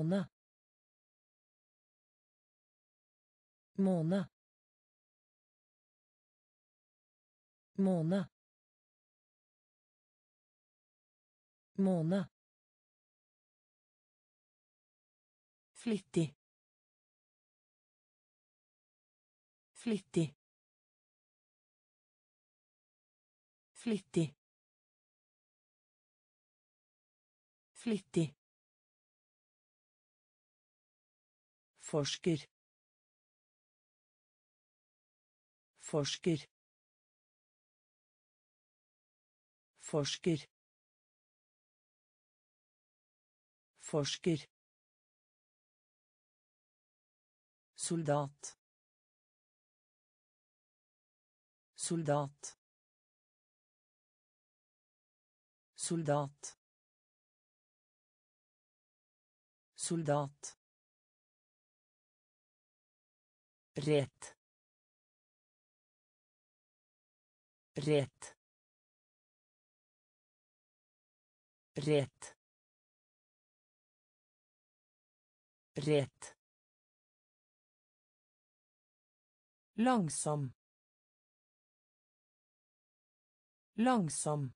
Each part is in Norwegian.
måne, måne, måne, måne, flittig, flittig, flittig, flittig, forsker, forsker, forsker, forsker, soldat, soldat, soldat, soldat, rett, rett, rett, rett, langsom, langsom,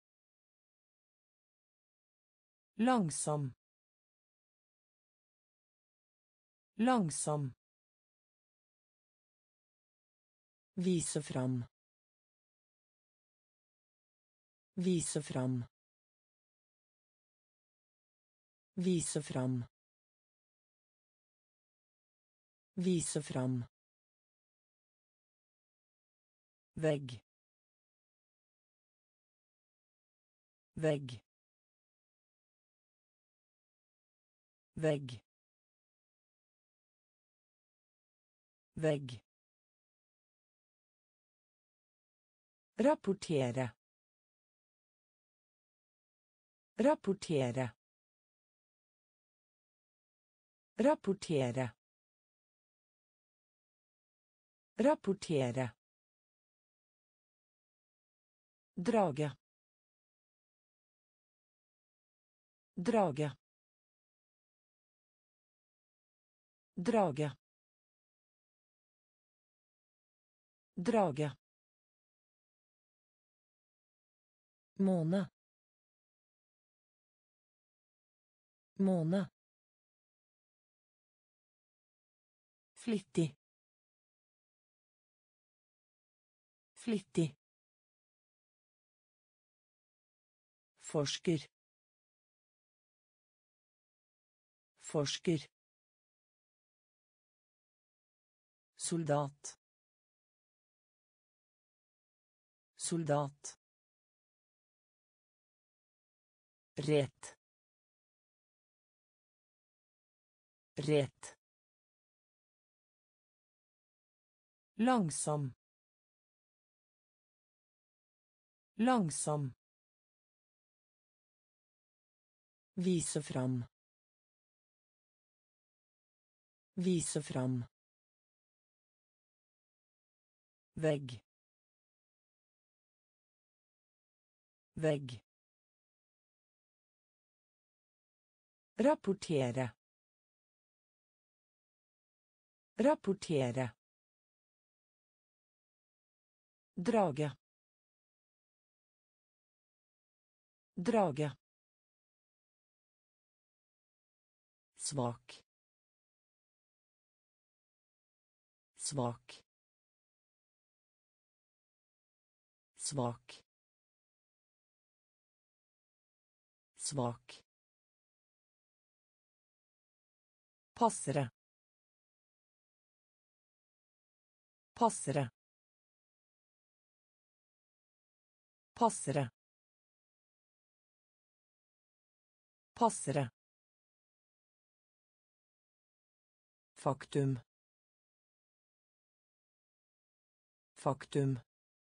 langsom, langsom, vise fram, vise fram, vise fram, vise fram, vegg, vegg, vegg, vegg, rapportere, rapportere, rapportere, rapportere, drage, drage, drage, drage, måne, måne, flittig, flittig, forsker, forsker, soldat, soldat, rett, rett, langsom, langsom, vise fram, vise fram, vegg, vegg, rapportere, rapportere, drage, drage, svak, svak, svak, svak, passere, passere, passere, passere, faktum, faktum,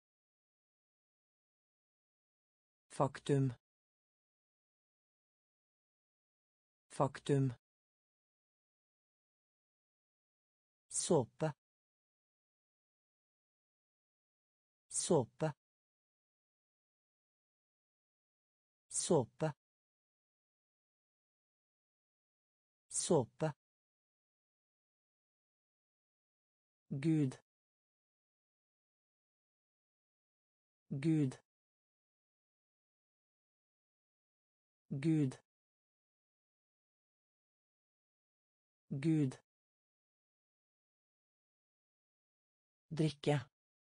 faktum, faktum, såpe, såpe, såpe, såpe, Gud, Gud, Gud, Gud, drikke,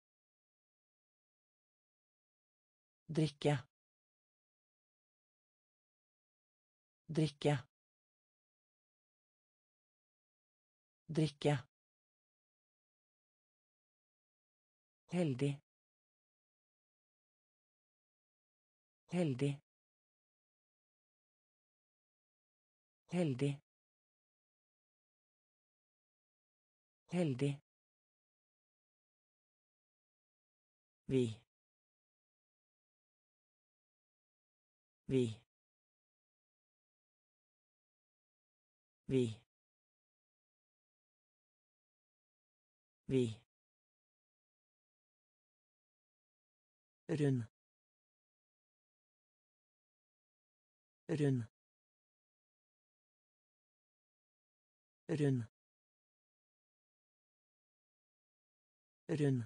drikke, drikke, drikke, heldig, heldig, heldig, heldig, vi, vi, vi, vi, rund, rund, rund, rund,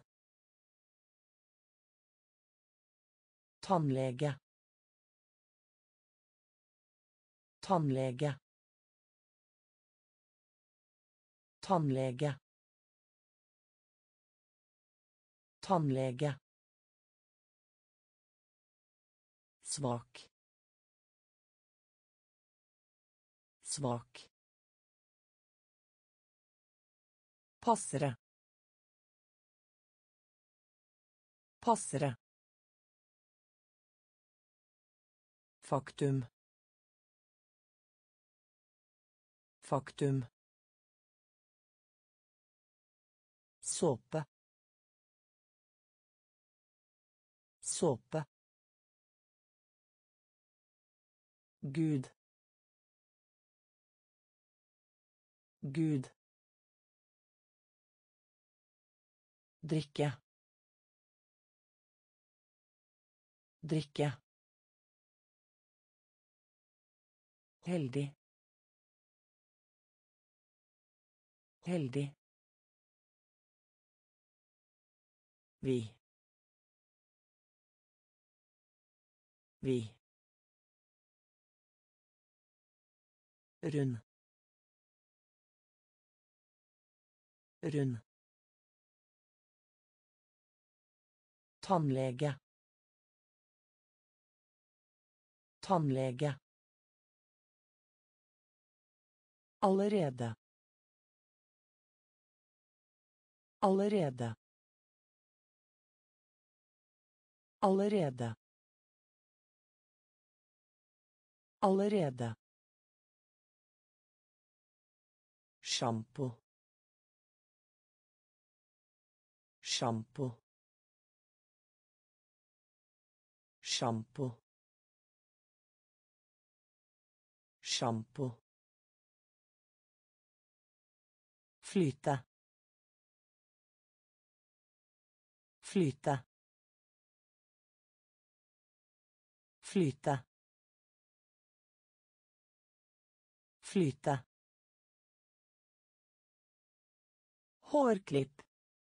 tannlege, tannlege, tannlege, tannlege, svak, svak, passere, passere, faktum, faktum, såpe, såpe, Gud, Gud, drikke, drikke, heldig, heldig, vi, vi, rund, rund, tannlege, tannlege, allerede, allerede, allerede, allerede, shampoo, shampoo, shampoo, shampoo, flyte, flyte, flyte, flyte, hårklipp,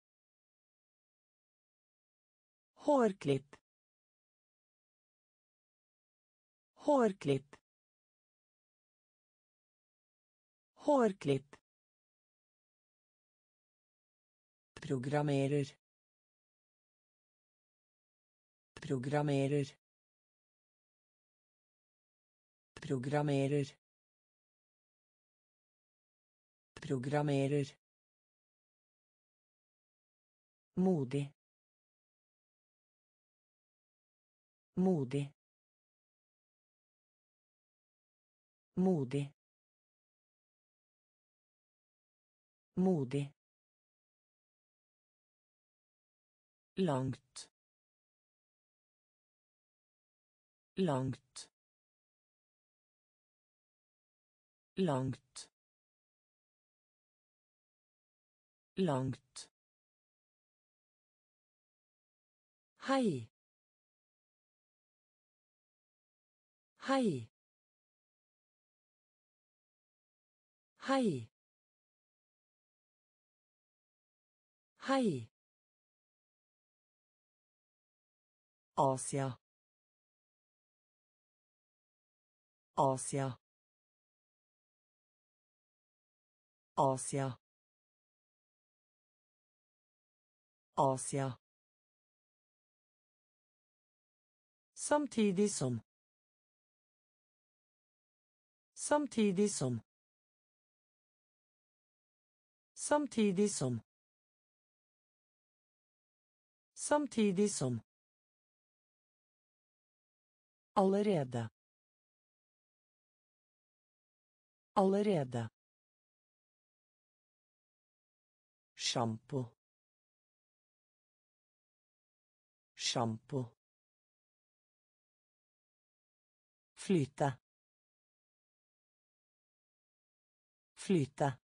hårklipp, hårklipp, hårklipp, programmerer, programmerer, programmerer, programmerer, modig, modig, modig, modig, langt, langt, langt, langt, hei, hei, Hei. Hei. Asia. Asia. Asia. Asia. Samtidig som. Samtidig som. Samtidig som. Samtidig som. Allerede. Allerede. Sjampo. Sjampo. Flyte. Flyte.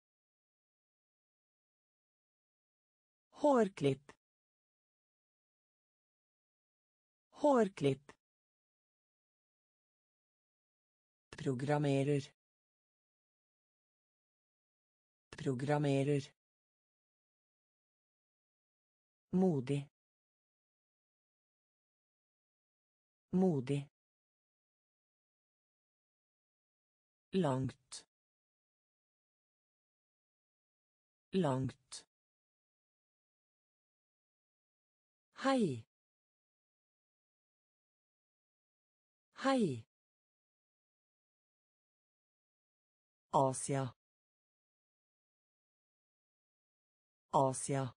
Hårklipp. Hårklipp. Programmerer. Programmerer. Modig. Modig. Langt. Langt. Hei. Hei. Asia. Asia.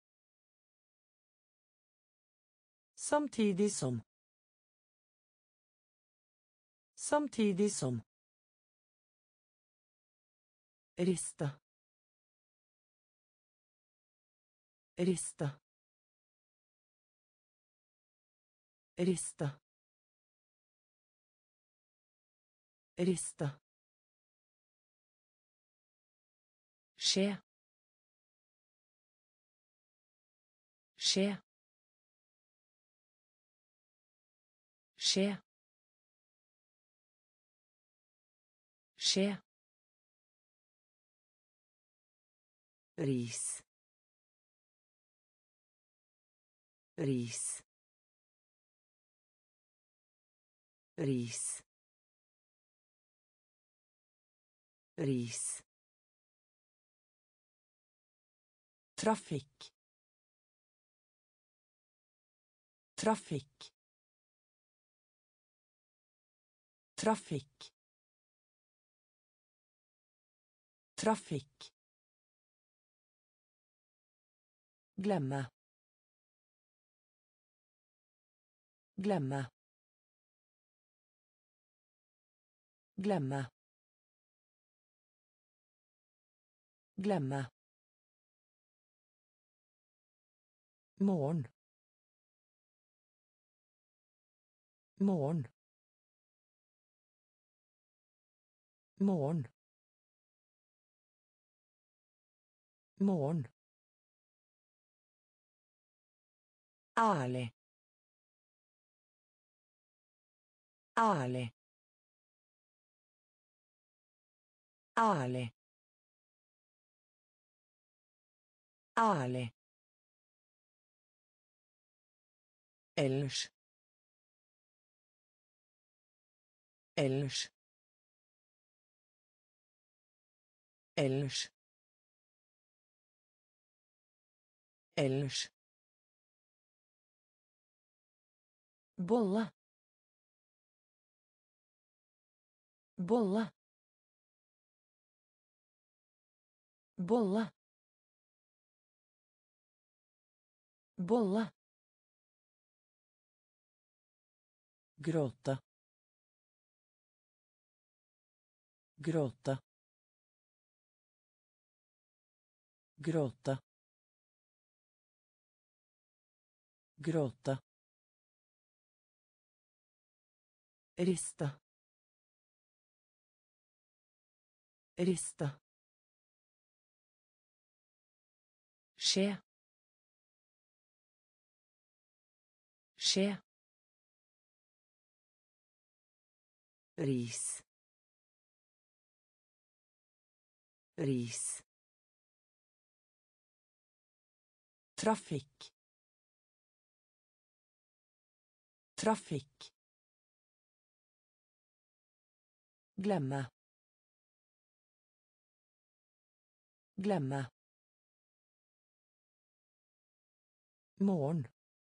Samtidig som. Samtidig som. Riste. Riste. Riste. Riste. Skje. Skje. Skje. Skje. Ris. Ris. Ris. Ris. Trafikk. Trafikk. Trafikk. Trafikk. Glemme. Glemme. Glemme. Glemme. Morgen. Morgen. Morgen. Morgen. Ærlig. Ærlig. Ærlig. Ærlig. Ellers. Ellers. Ellers. Ellers. Bolle. Bolle. Bolle. Bolle. Gråte. Gråte. Gråte. Gråte. Riste. Riste. Skje. Skje. Ris. ris, trafikk, trafikk, glemme, glemme, morgen,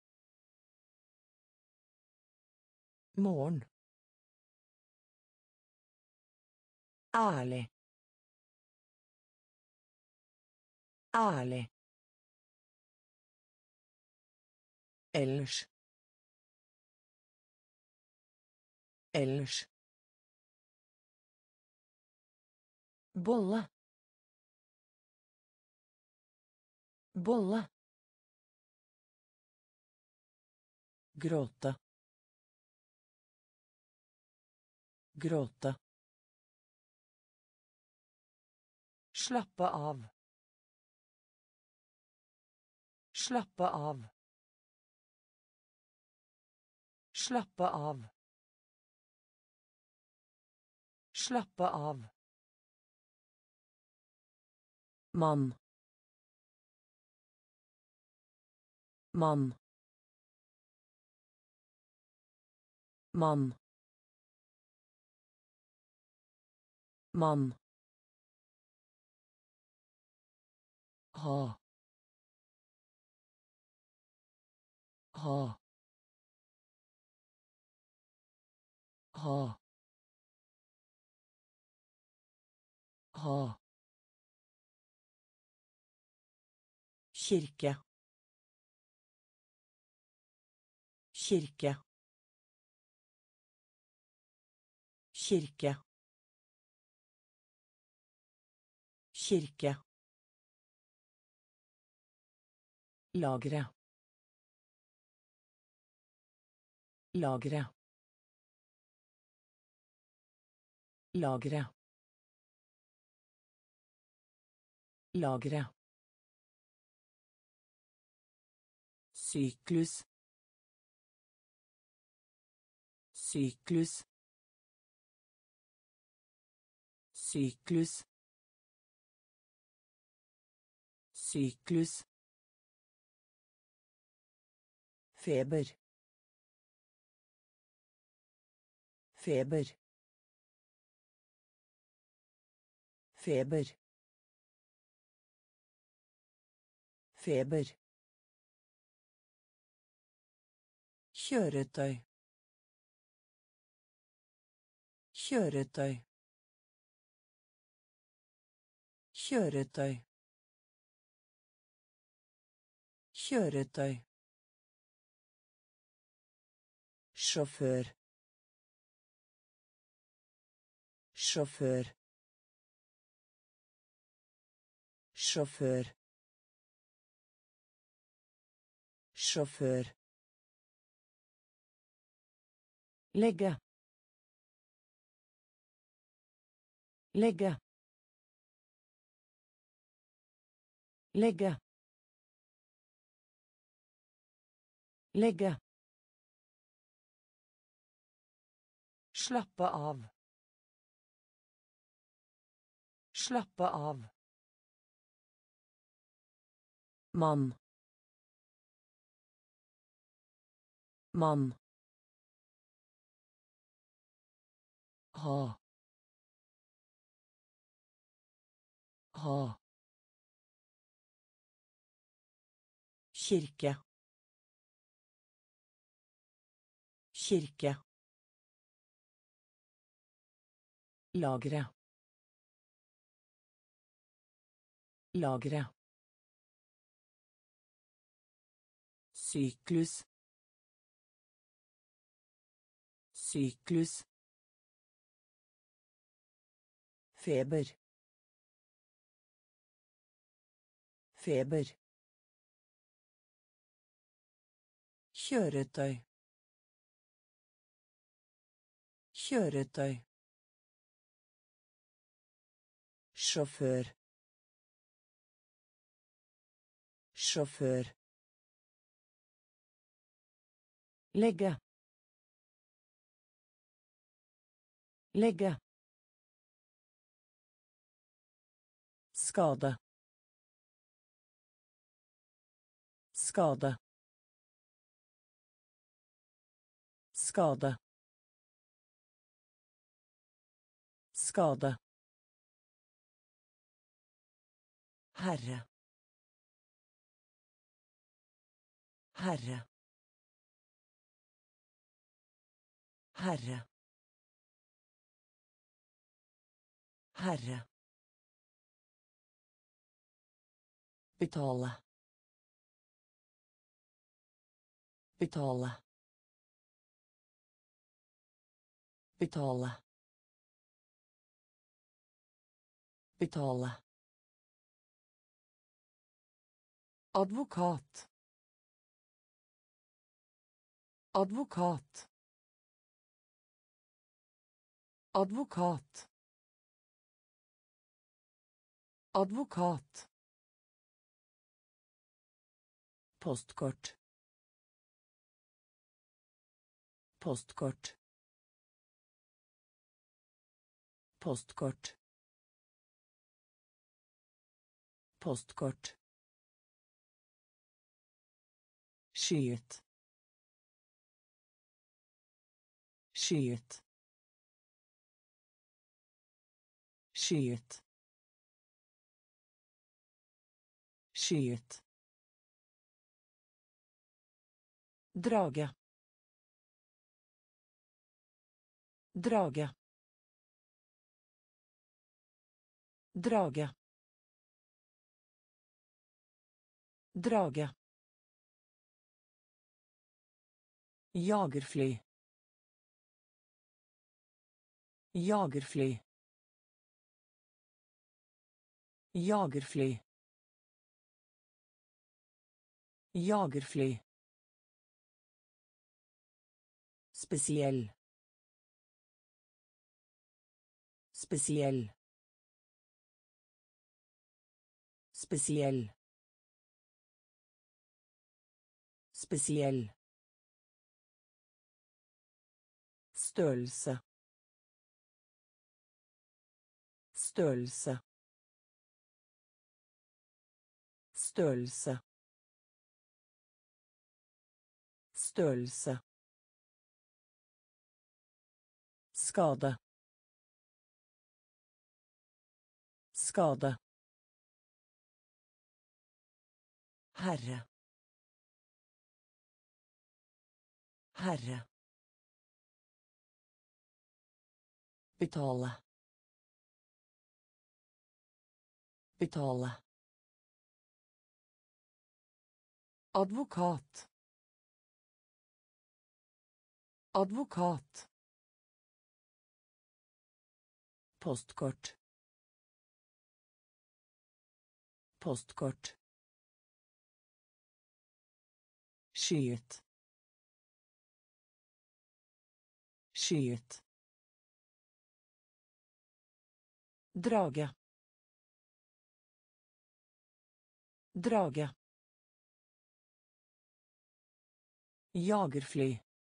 morgen, ærlig, ærlig, ellers, ellers, bolle, bolle, gråte, gråte, slappe av, slappe av, slappe av, slappe av, mann, mann, mann, mann, ha, ha, ha, ha, kirke, kirke, kirke, kirke, lagre, lagre, lagre, lagre, syklus, syklus, syklus, syklus, feber, feber, feber, feber, kjøretøy, kjøretøy, kjøretøy, kjøretøy, sjåfør, sjåfør, sjåfør, sjåfør, legge, legge, legge, legge, slappe av, slappe av, mann, mann, ha, ha, kirke, kirke, lagre, lagre, syklus, syklus, feber, feber, kjøretøy, kjøretøy, sjåfør, sjåfør, legge, legge, skada, skada, skada, skada, herre, herre, herre, herre, betale, betale, betale, betale, advokat, advokat, advokat, advokat, postkort, postkort, postkort, postkort, skyet, skyet, skyet, skyet, drage, drage, drage, drage, jagerfly, jagerfly, jagerfly, jagerfly, spesiell, spesiell, spesiell, spesiell, størrelse, størrelse, størrelse, størrelse, skade, skade, herre, herre, betale, betale, advokat, advokat, postkort, postkort, skyet, skyet, drage, drage, jagerfly,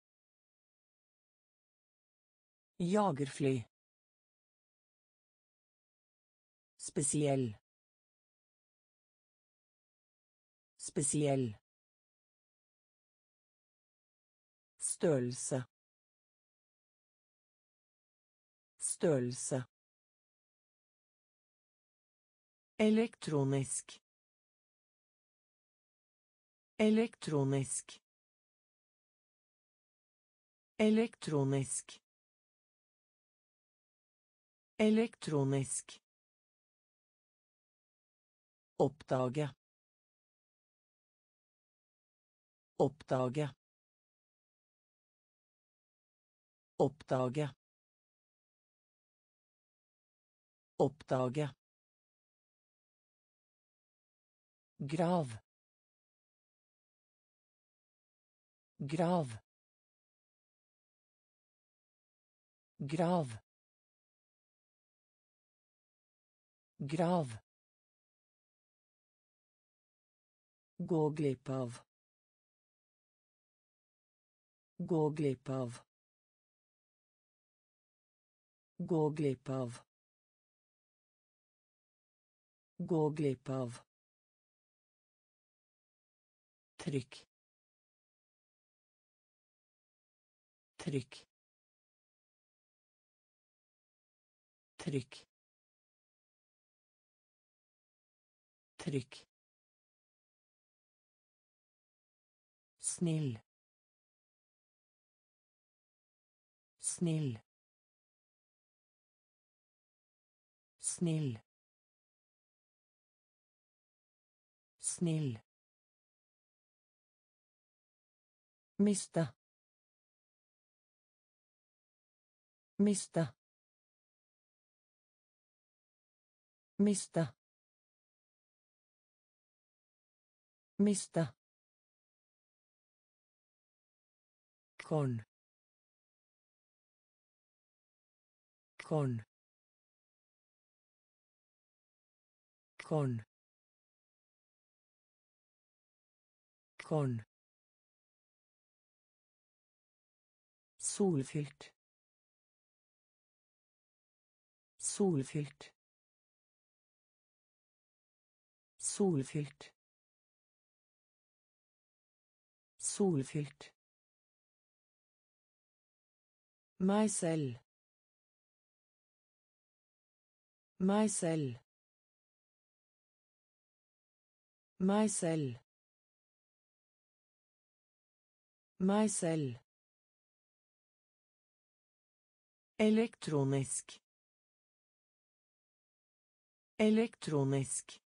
jagerfly, spesiell, spesiell, størrelse, størrelse, elektronisk, elektronisk, elektronisk, elektronisk, oppdage, oppdage, oppdage, oppdage, grav, grav, grav, grav, gå glipp av, gå glipp av, gå glipp av, Gå glipp av. Trykk. Trykk. Trykk. Trykk. Snill. Snill. Snill. Snill. Miste. Miste. Miste. Miste. Con. Con. Con. Con. Solfylt. Solfylt. Solfylt. Solfylt. Meg selv. Meg selv. Meg selv. Meg selv. Elektronisk. Elektronisk.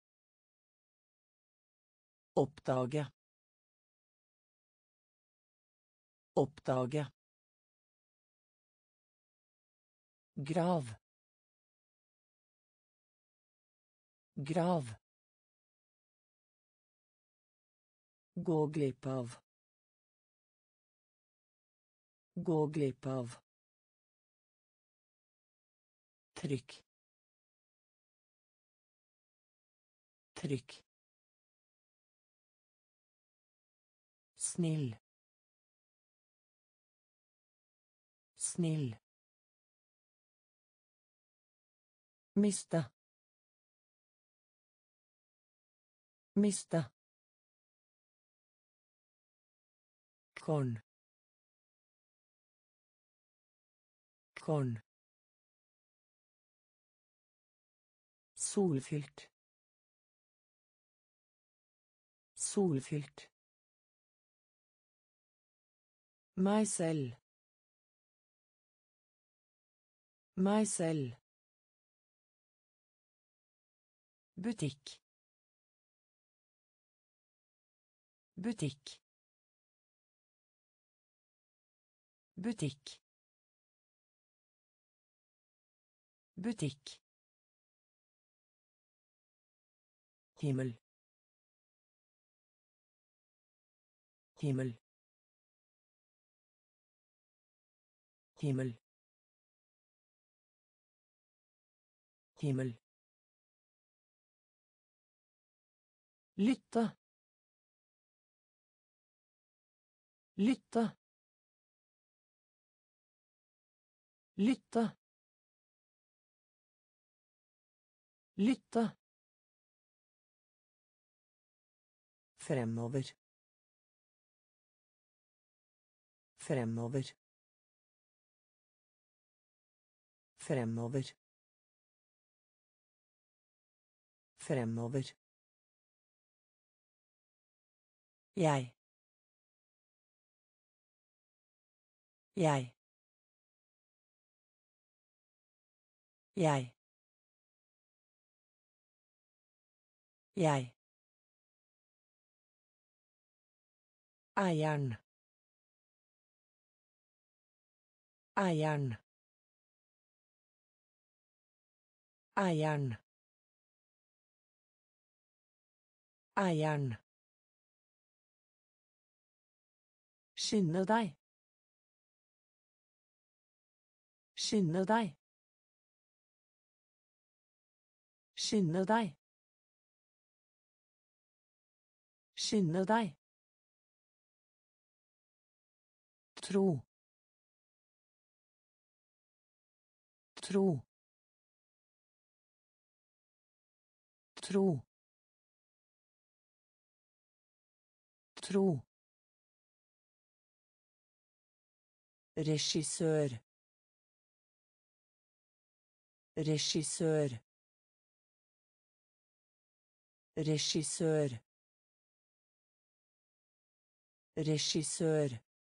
Oppdage. Oppdage. Grav. Grav. Gå glipp av. Gå glipp av. Trykk. Trykk. Snill. Snill. Miste. Miste. Con. Con. Solfylt. Solfylt. Meg selv. Meg selv. Butikk. Butikk. Butikk. Butikk. Himmel. Himmel. Himmel. Himmel. Lytte. Lytte. Lytte. Lytte. Fremover. Fremover. Fremover. Fremover. Jeg. Jeg. Jeg. Jeg. Eieren. Eieren. Eieren. Eieren. Skynde deg. Skynde deg. Skynde deg. Skynde deg. Tro. Tro. tro, tro, regissør, regissør, regissør, regissør,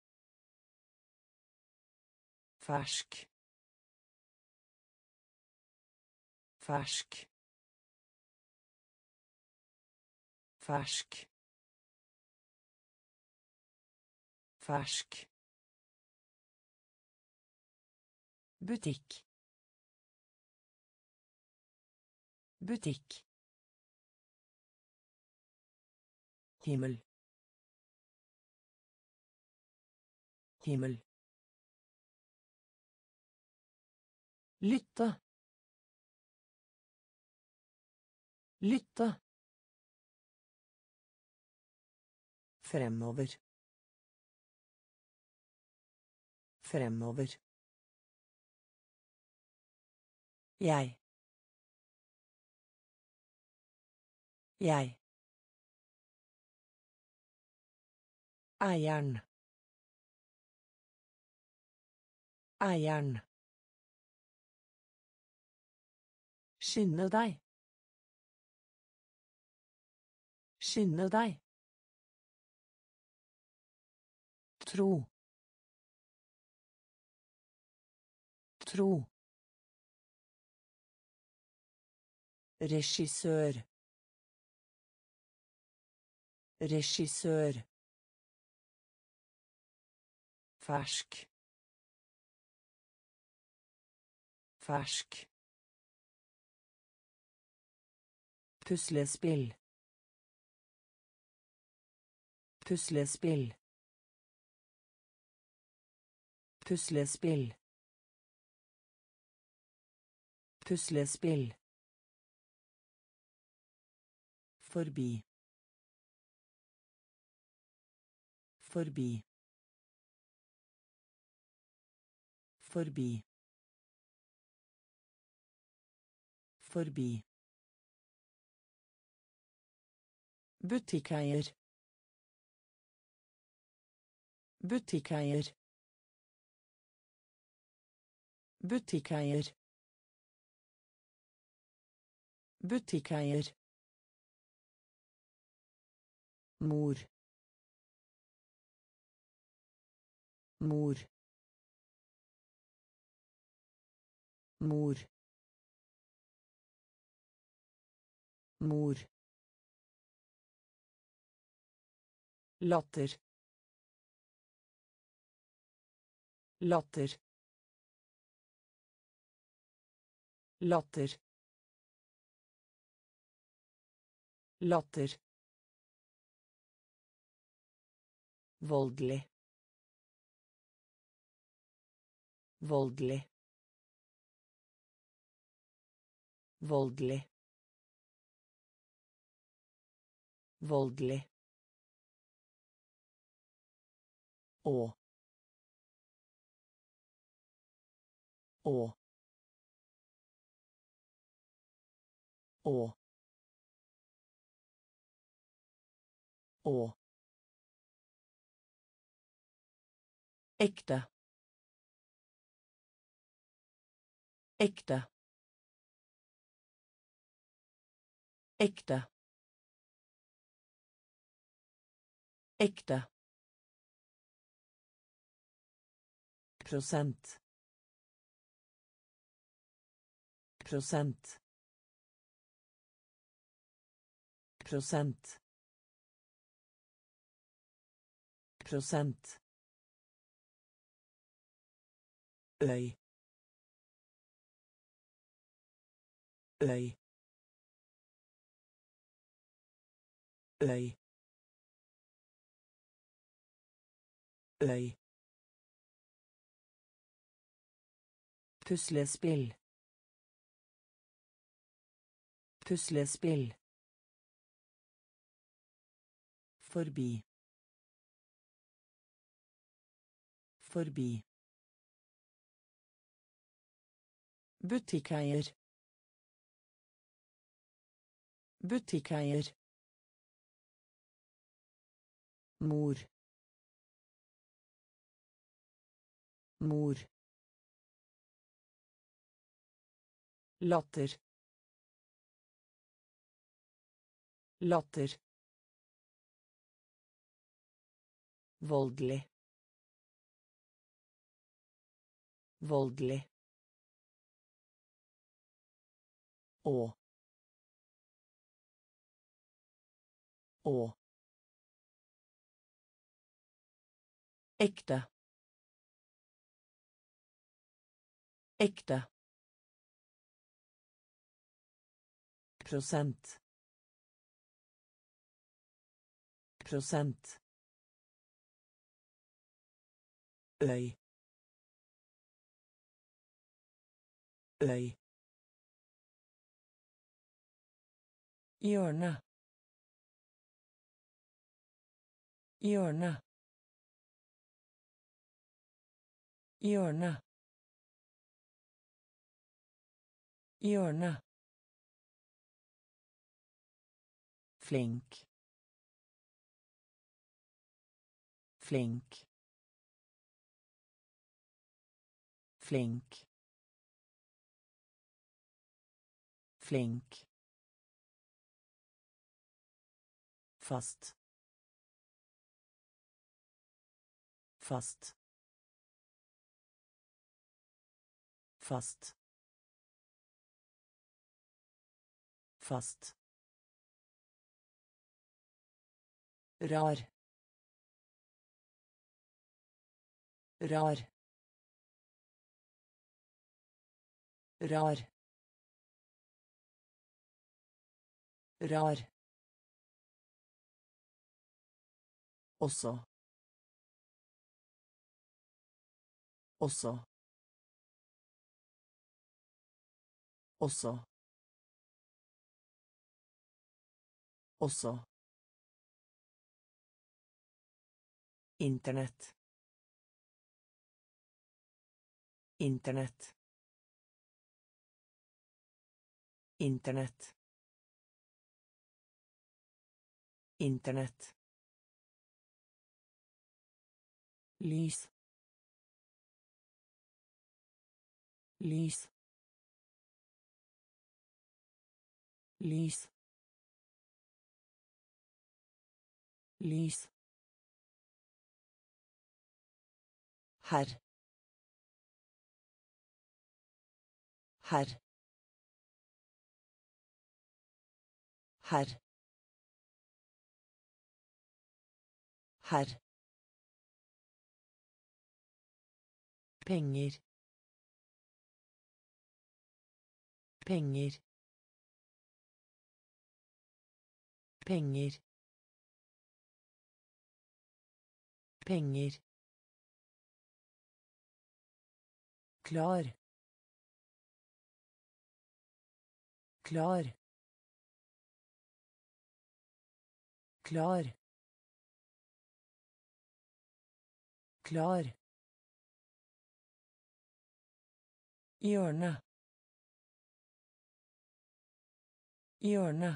fersk, fersk, fersk, fersk, butikk, butikk, himmel, himmel, lytte, lytte, fremover, fremover, jeg, jeg, eieren, eieren, skynde deg, skynde deg, tro, tro, regissør, regissør, fersk, fersk, puslespill, puslespill, puslespill, puslespill, forbi, forbi, forbi, forbi, butikkeier, butikkeier, butikkeier, butikkeier, mor, mor, mor, mor, latter, latter, latter, latter, voldelig, voldelig, voldelig, voldelig, å, å, å, å, ekte, ekte, ekte, ekte, prosent, prosent, prosent, prosent, øy, øy, øy, øy, puslespill, puslespill, forbi, forbi, butikkeier, Butikkeier. Mor. Mor. Latter. Latter. Voldelig. Voldelig. Å. Å. Ekte. Ekte. Prosent. Prosent. Øy. Øy. Hjørne. Hjørne. Hjørne. Hjørne. Flink. Flink. Flink. Flink. Fast. Fast. Fast. Fast. Rar. Rar. Rar. Rar. Også. Også. Også. Også. Internett. Internett. Internett. Internett. Lys. Lys. Lys. Lys. Herr. Herr. Herr. Herr. Penger. Penger. Penger. Penger. Klar. Klar. Klar. Klar. Hjørne. Hjørne.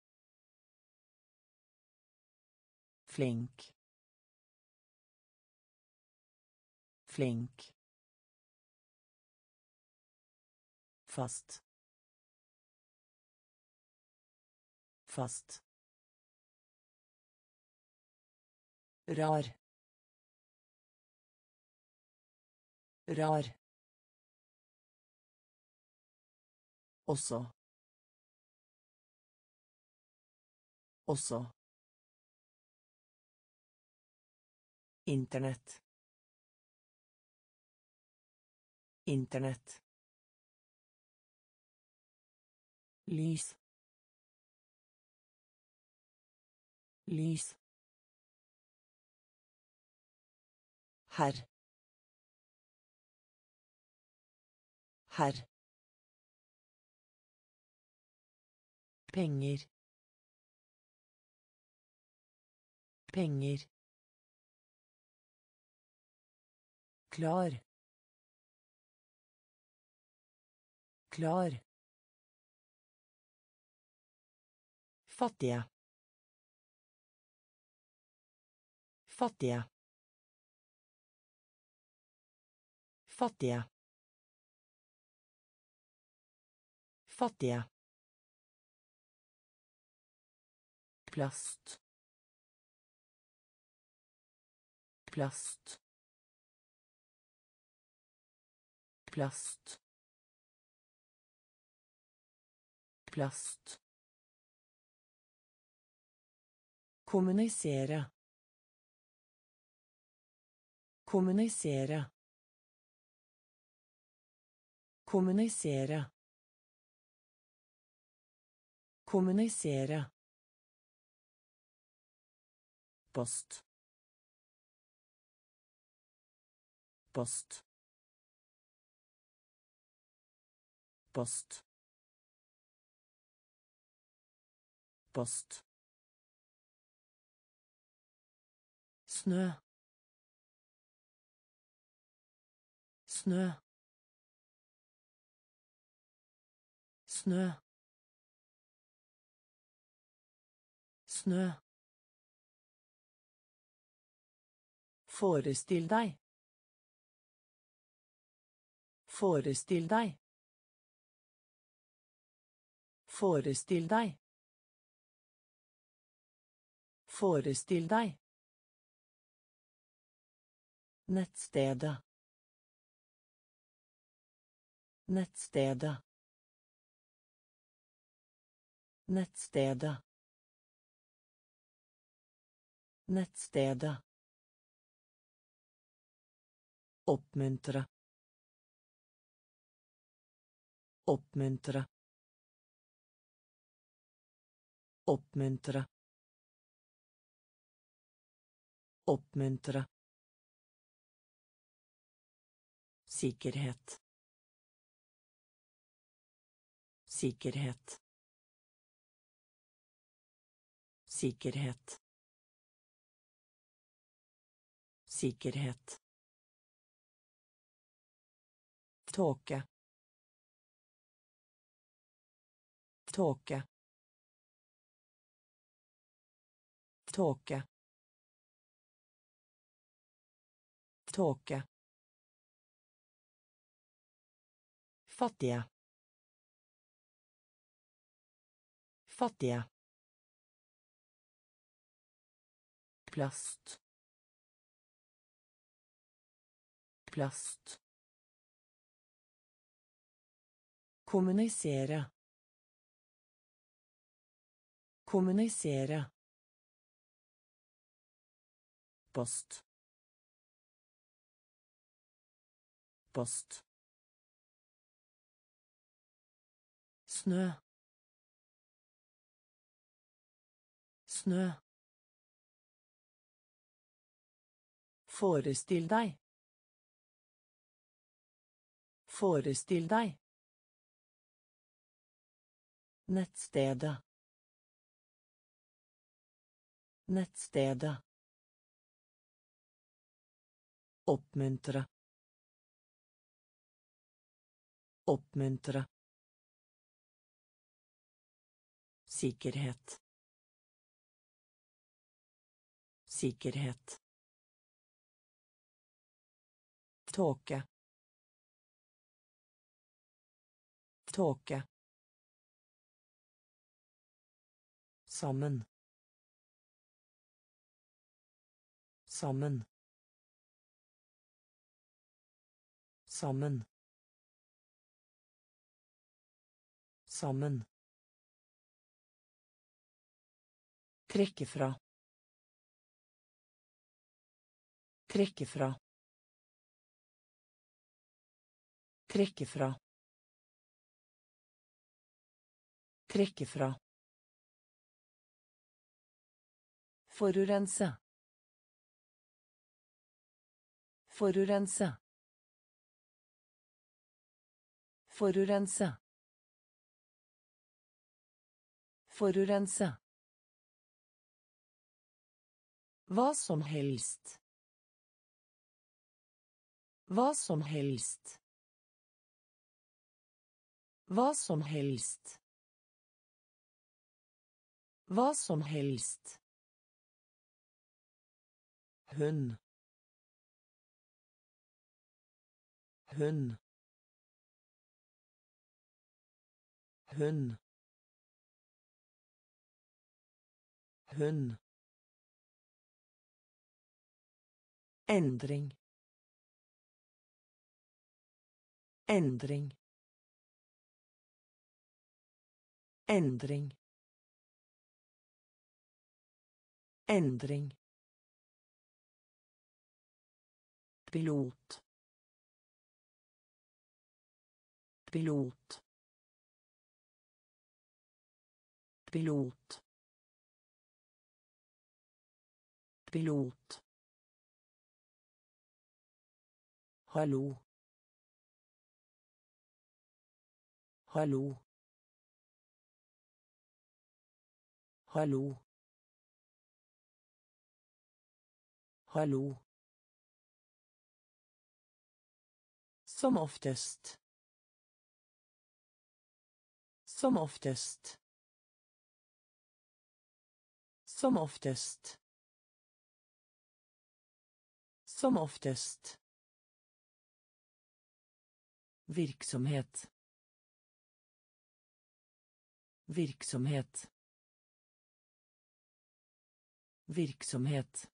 Flink. Flink. Fast. Fast. Rar. Rar. Også. Også. Internett. Internett. Lys. Lys. Herr. Herr. Penger. Penger. Klar. Klar. Fattige. Fattige. Fattige. Fattige. Plast. Plast. Plast. Plast. Kommunisere. Kommunisere. Kommunisere. Kommunisere. Post. Post. Post. Post. Snø. Snø. Snø. Snø. Forestill deg. Forestill deg. Forestill deg. Forestill deg. Nettstedet. Nettstedet. Nettstedet. Nettstedet. Oppmuntre. Oppmuntre. Oppmuntre. Oppmuntre. Sikkerhet. Sikkerhet. Sikkerhet. Sikkerhet. Tåke. Tåke. Tåke. Tåke. Fattige. Fattige. Plast. Plast. Kommunisere. Kommunisere. Post. Post. Snø. Snø. Forestill deg. Forestill deg. Nettstedet. Nettstedet. Oppmuntre. Oppmuntre. Sikkerhet. Sikkerhet. Tåke. Tåke. Sammen. Sammen. Sammen. Sammen. Trekke fra. Trekke fra. Trekke fra. Trekke fra. Forurense. Forurense. Forurense. Forurense. Hva som helst. Hva som helst. Hva som helst. Hva som helst. Hund. Hund. Hund. Hund. Endring. Endring. Endring. Endring. Pilot. Pilot. Pilot. Pilot. Hallo. Hallo. Hallo. Hallo. Som oftest. Som oftest. Som oftest. Som oftest. Virksomhet. Virksomhet. Virksomhet.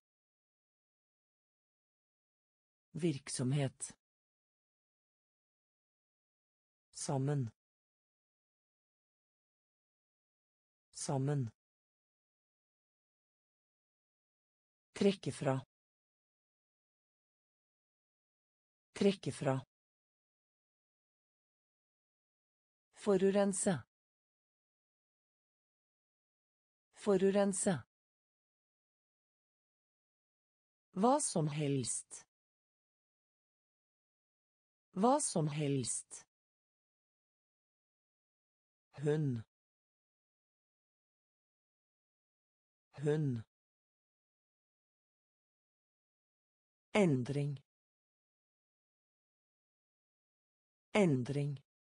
Virksomhet. Sammen. Sammen. Trekke fra. Trekke fra. Forurense. Forurense. Hva som helst. Hva som helst. Hund. Hund. Endring. Endring.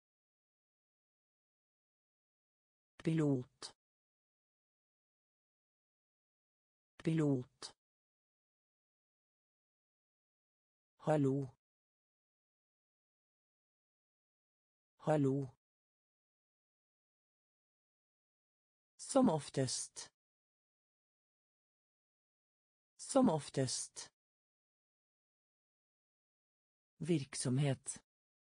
Pilot. Pilot. Hallo. Hallo. Som oftest. Som oftest. Virksomhet.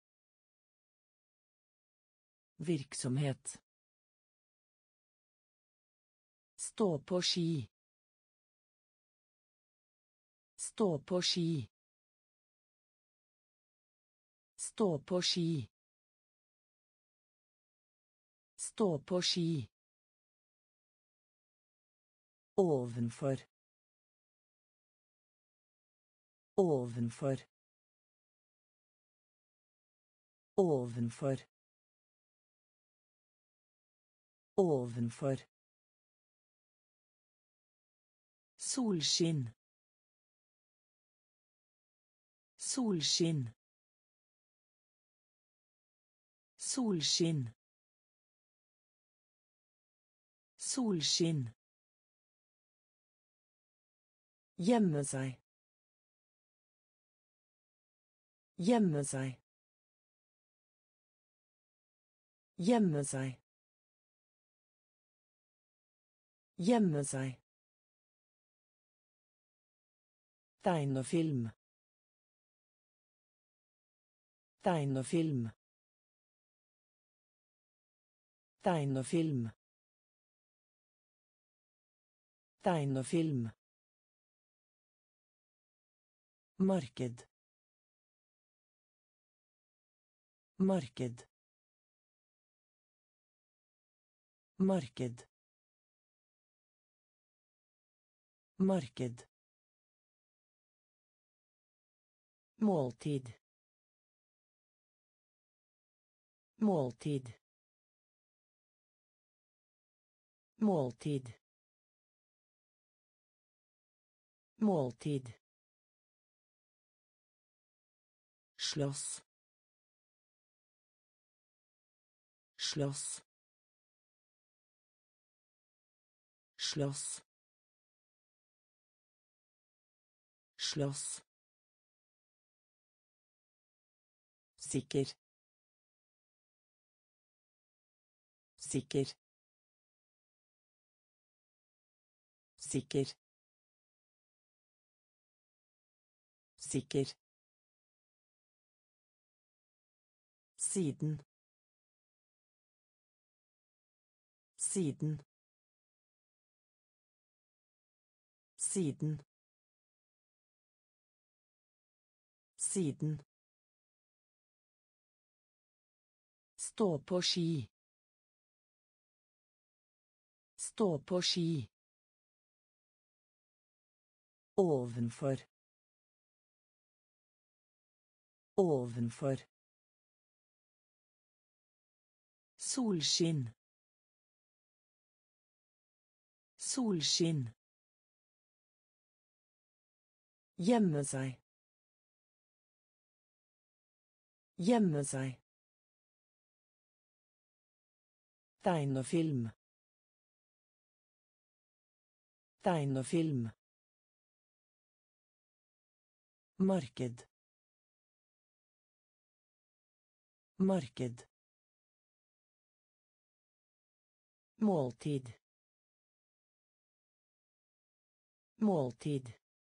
Virksomhet. Stå på ski. Stå på ski. Stå på ski. Stå på ski. Ovenfor. Ovenfor. Ovenfor. Ovenfor. Solskinn. Solskinn. Solskinn. Solskinn. Gjemme seg. Gjemme seg. Gjemme seg. Gjemme seg. Tegnefilm. Tegnefilm. Tegnefilm. Tegnefilm. Marked. Marked. Marked. Marked. Måltid. Måltid. Måltid. Måltid. Slåss. Slåss. slåss, slåss, sikker, sikker, sikker, sikker, siden, siden, siden, siden, stå på ski, stå på ski, ovenfor, ovenfor, solskinn, solskinn, gjemme seg, gjemme seg, tegnefilm, tegnefilm, marked, marked, måltid, måltid,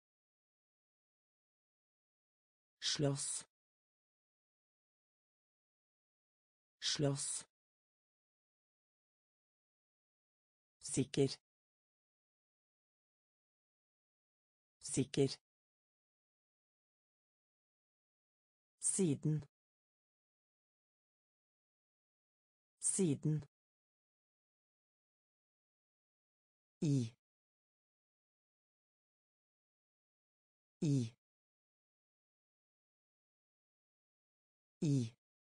slåss, slåss, sikker, sikker, siden, siden, i, i, i,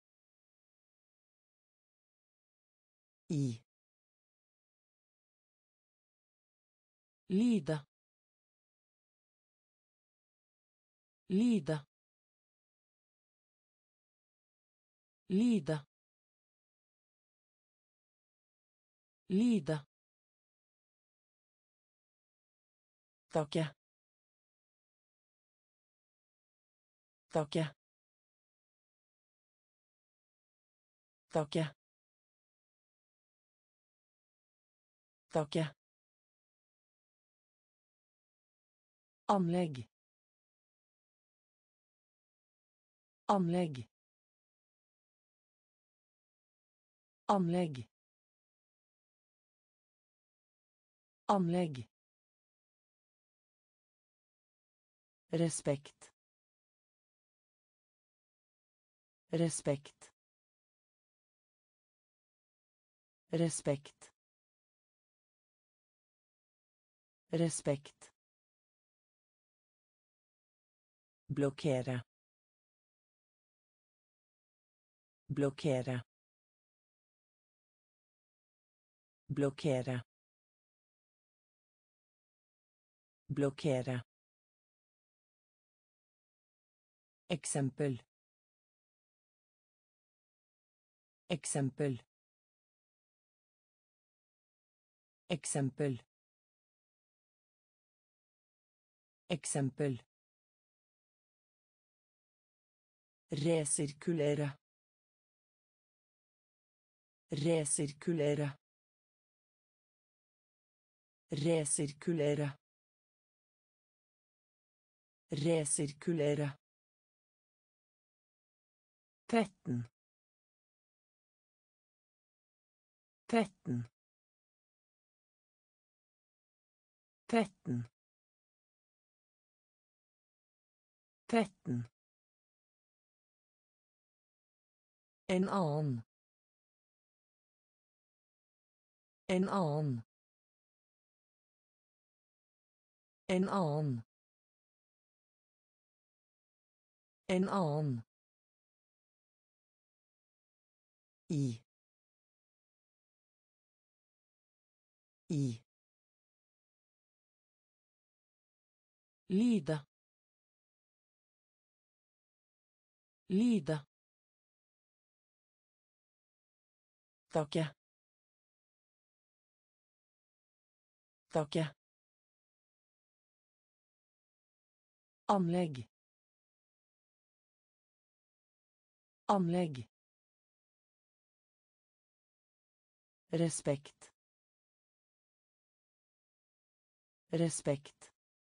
i, lide, lide, lide, lide, takke, takke, takke, takke, anlegg, anlegg, anlegg, anlegg, respekt, respekt, respekt, respekt, blokkere, blokkere, blokkere, blokkere, eksempel, eksempel, eksempel, eksempel, resirkulere, resirkulere, resirkulere, resirkulere, 13, 13, 13, 13, en annen, en annen, en annen, en annen, i, i, lide, lide, takke, Isstake. Anlegg. Anlegg. Respekt. Respekt.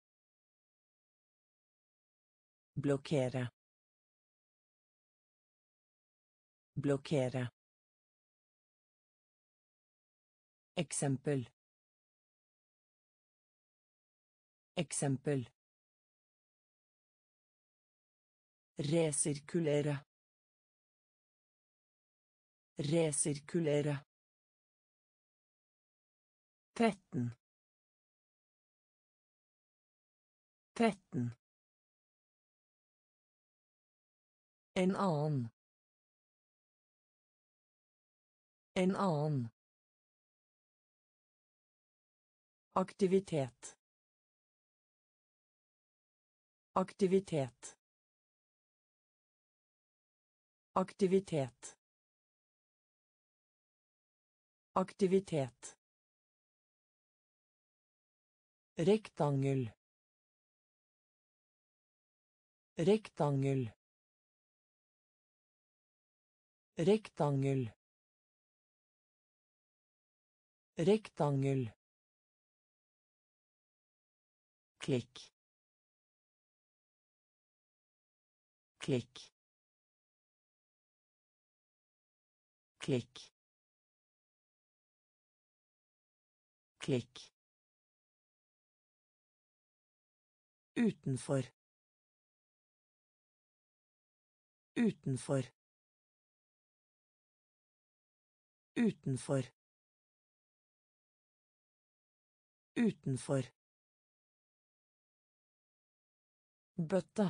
Blokkere. Blokkere. Eksempel. Eksempel. Resirkulere. Resirkulere. 13. 13. En annen. En annen. Aktivitet. Aktivitet. Aktivitet. Aktivitet. Rektangel. Rektangel. Rektangel. Rektangel. Klikk. Klikk. Klikk. Klikk. Utenfor. Utenfor. Utenfor. Utenfor. Bøtte.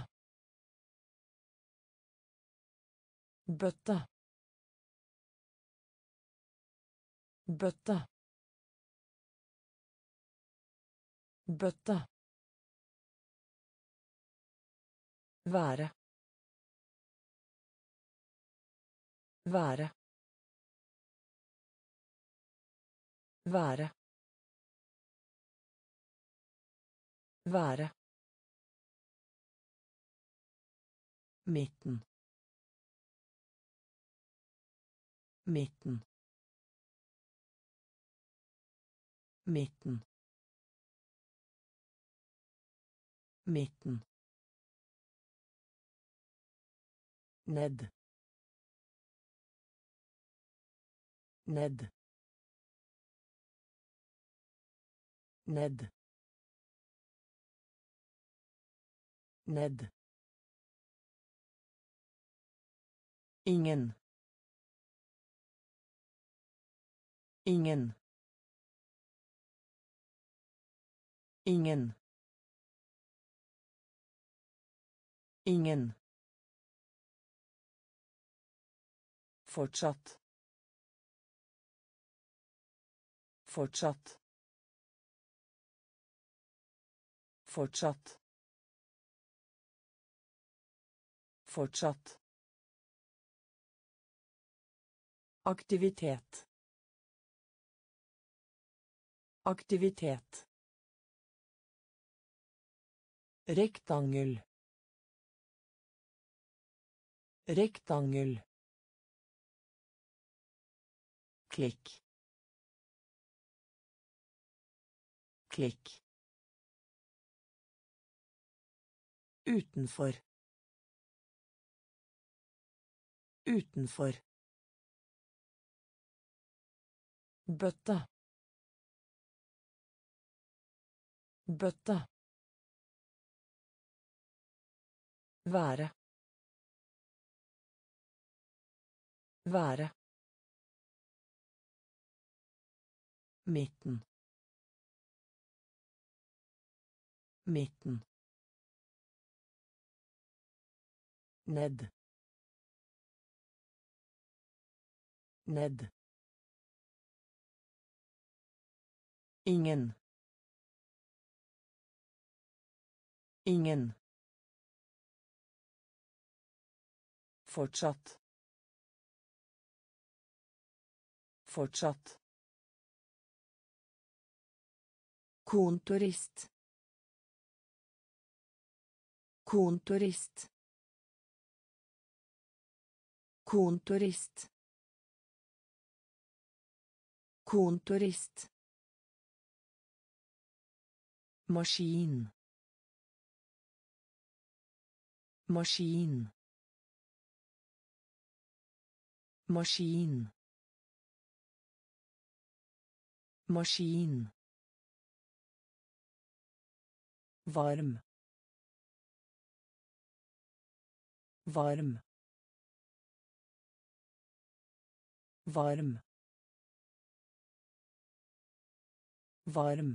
Bøtte. Bøtte. Bøtte. Være. Være. Være. Være. Midten. Midten. Midten. Midten. Ned. Ned. Ned. Ned. Ingen. Ingen. Ingen. Ingen. Fortsatt. Fortsatt. Fortsatt. Fortsatt. Aktivitet. Aktivitet. Rektangel. Rektangel. Klikk. Klikk. Utenfor. Utenfor. Bøtte. Bøtte. Være. Være. Midten. Midten. Ned. Ned. Ingen. Ingen. Fortsatt. Fortsatt. Kontorist. Kontorist. Kontorist. Kontorist. Maskin. Maskin. Maskin. Maskin. Varm. Varm. Varm. Varm.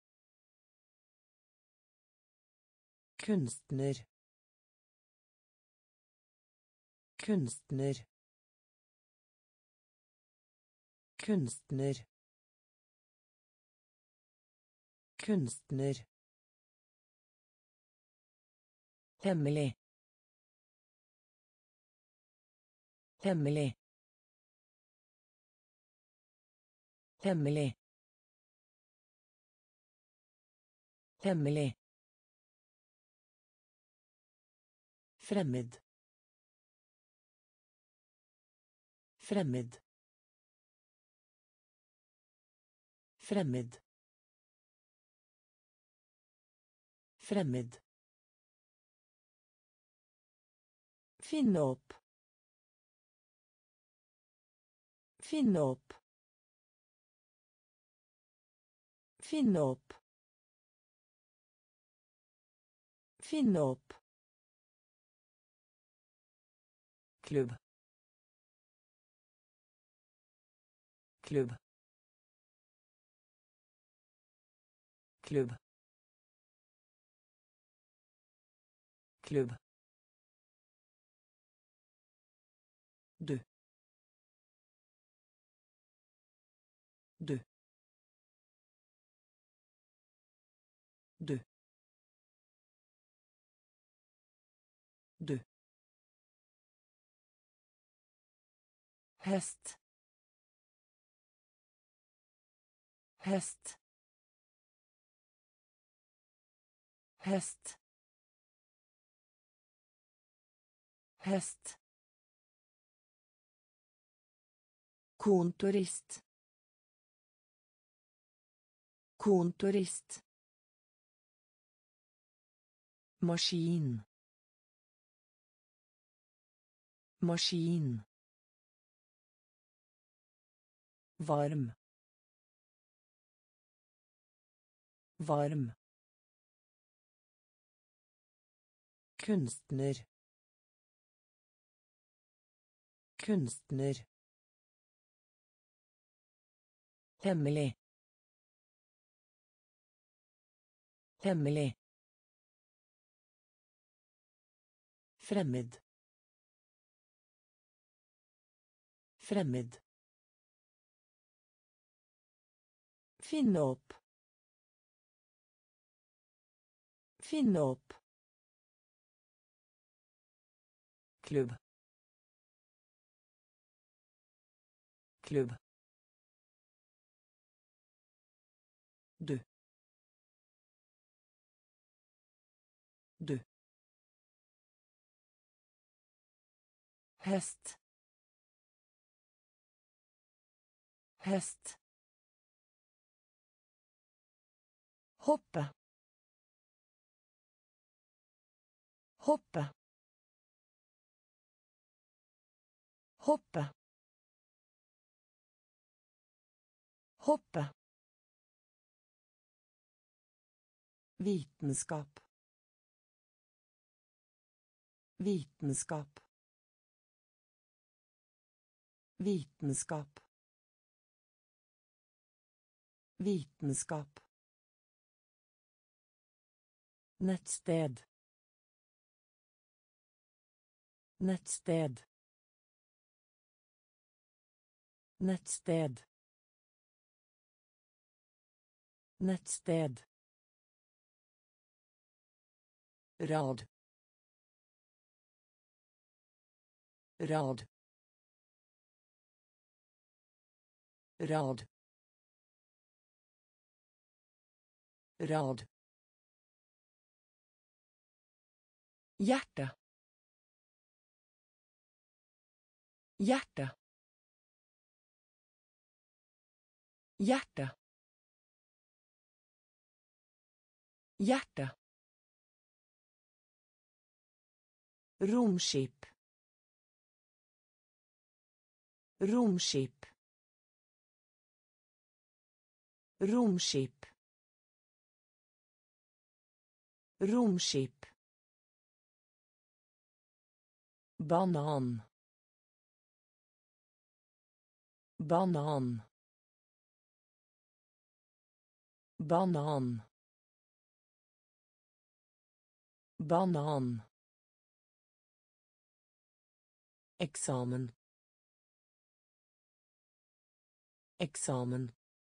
Kunstner. Kunstner. Kunstner. Kunstner. Hemmelig. Hemmelig. Hemmelig. Hemmelig. Fremmed. Fremmed. Fremmed. Fremmed. Finne opp. Finne opp. Finne opp. Finne opp. Klubb. Klubb. Klubb. Klubb. Deux. Deux. Deux. Deux. Hest. Hest. Hest. Hest. Kontorist. Kontorist. Maskin. Maskin. Varm. Varm. Kunstner. Kunstner. Hemmelig. Hemmelig. Fremmed. Fremmed. Finne opp. Finne opp. Klubb. Klubb. Deux. Deux. Hest. Hest. Hoppe. Hoppe. Hoppe. Hoppe. Vitenskap. Vitenskap. Vitenskap. Vitenskap. Nettsted. Nettsted. Nettsted. Nettsted. Rad. Rad. Rad. Rad. Hjärta. Hjärta. Hjärta. Hjärta. Romskip. Romskip. Romskip. Romskip. Banan. Banan. Banan. Banan. Eksamen. Eksamen.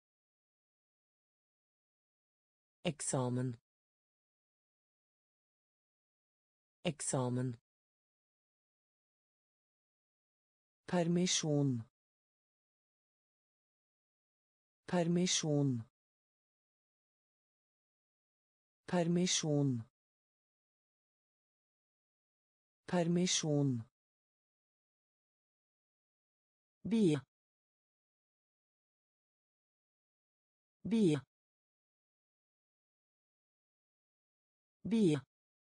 Eksamen. Eksamen. Permisjon. Permisjon. Permisjon. Permisjon. Bie. Bie. Bie.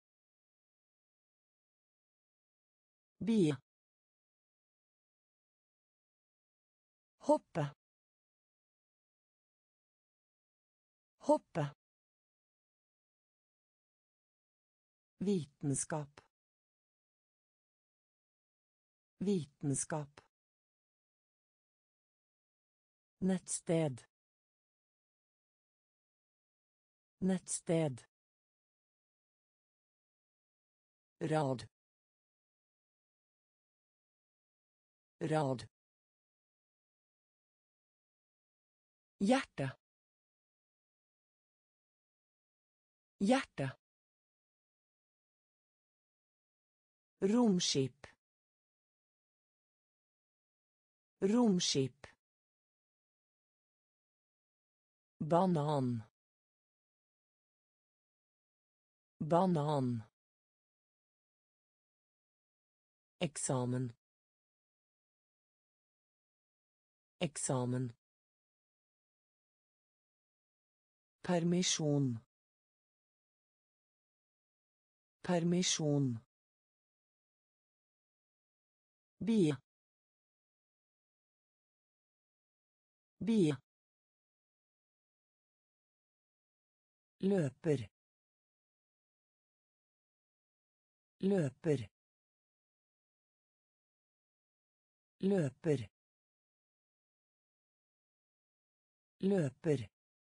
Bie. Hoppe. Hoppe. Vitenskap. Vitenskap. Nettsted. Nettsted. Rad. Rad. Hjärta. Hjärta. Romskip. Romskip. Banan. Banan. Eksamen. Eksamen. Permisjon. Permisjon. Bie. Bie. Løper. Løper. Løper. Løper.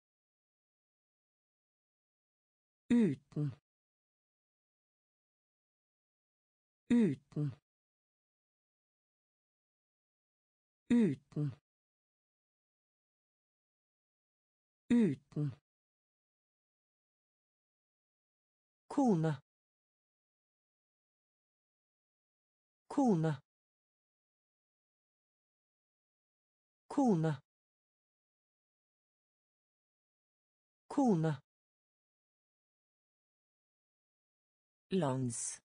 Uten. Uten. Uten. Uten. Kone. Kone. Kone. Kone. Langs.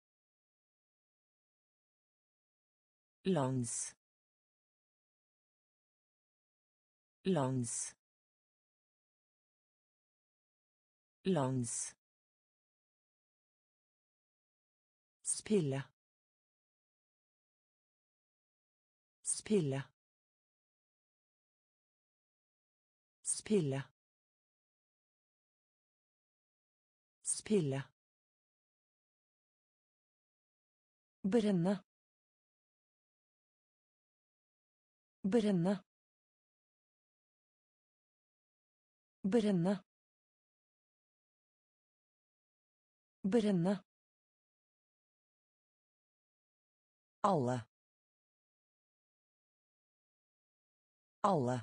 Langs. Langs. Langs. Spille. Spille. Spille. Spille. Brenne. Brenne. Brenne. Brenne. Alle. Alle.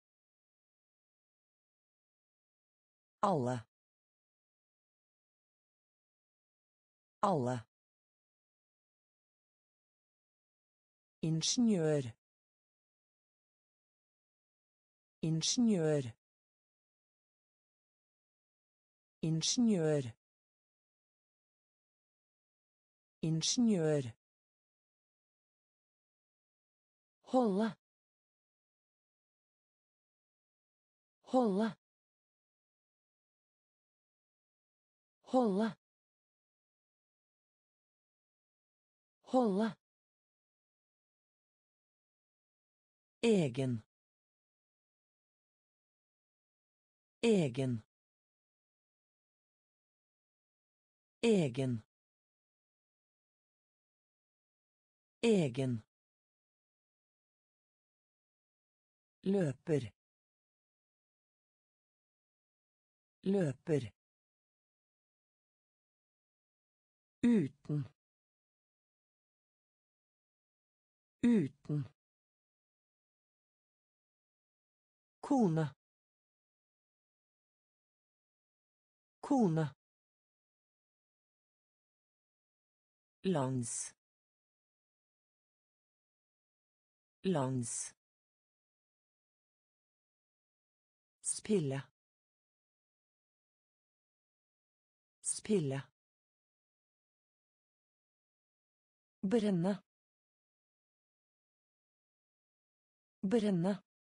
Alle. Alle. Ingeniør. Ingeniør. ingeniør, ingeniør, holde, holde, holde, holde, egen, egen, egen, egen, løper, løper, uten, uten, kone, kone, langs, langs, spille, spille, brenne, brenne,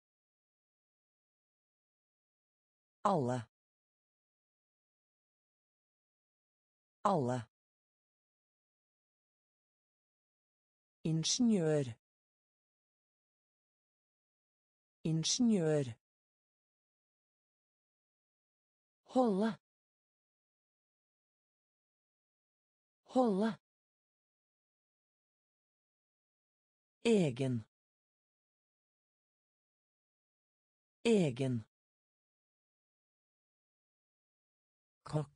alle, alle, ingeniør, ingeniør, holde, holde, egen, egen, kokk,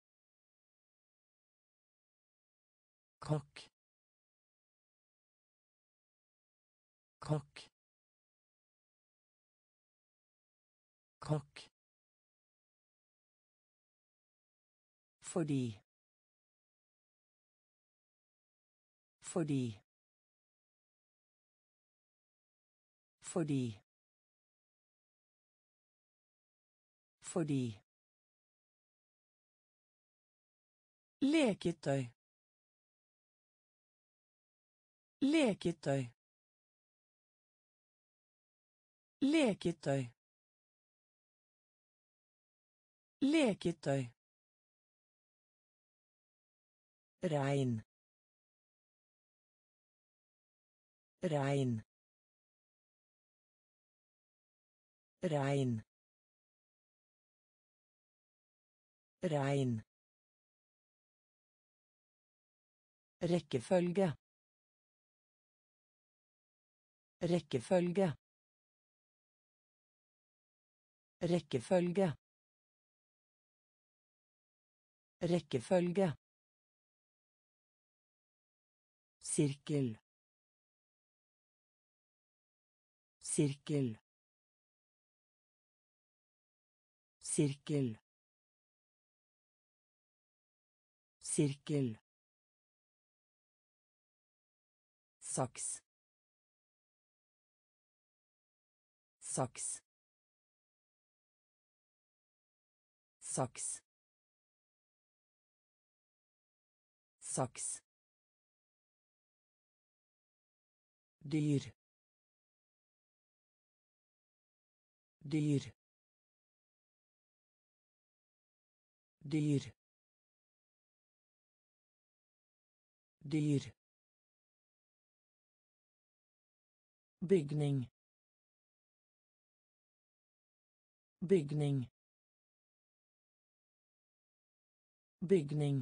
kokk, kokk, kokk, fordi, fordi, fordi, fordi, leketøy, leketøy, leketøy, leketøy, regn, regn, regn, regn, rekkefølge, rekkefølge, rekkefølge, rekkefølge, sirkel, sirkel, sirkel, sirkel, saks, saks, saks, saks, dyr, dyr, dyr, dyr, bygning, bygning, bygning,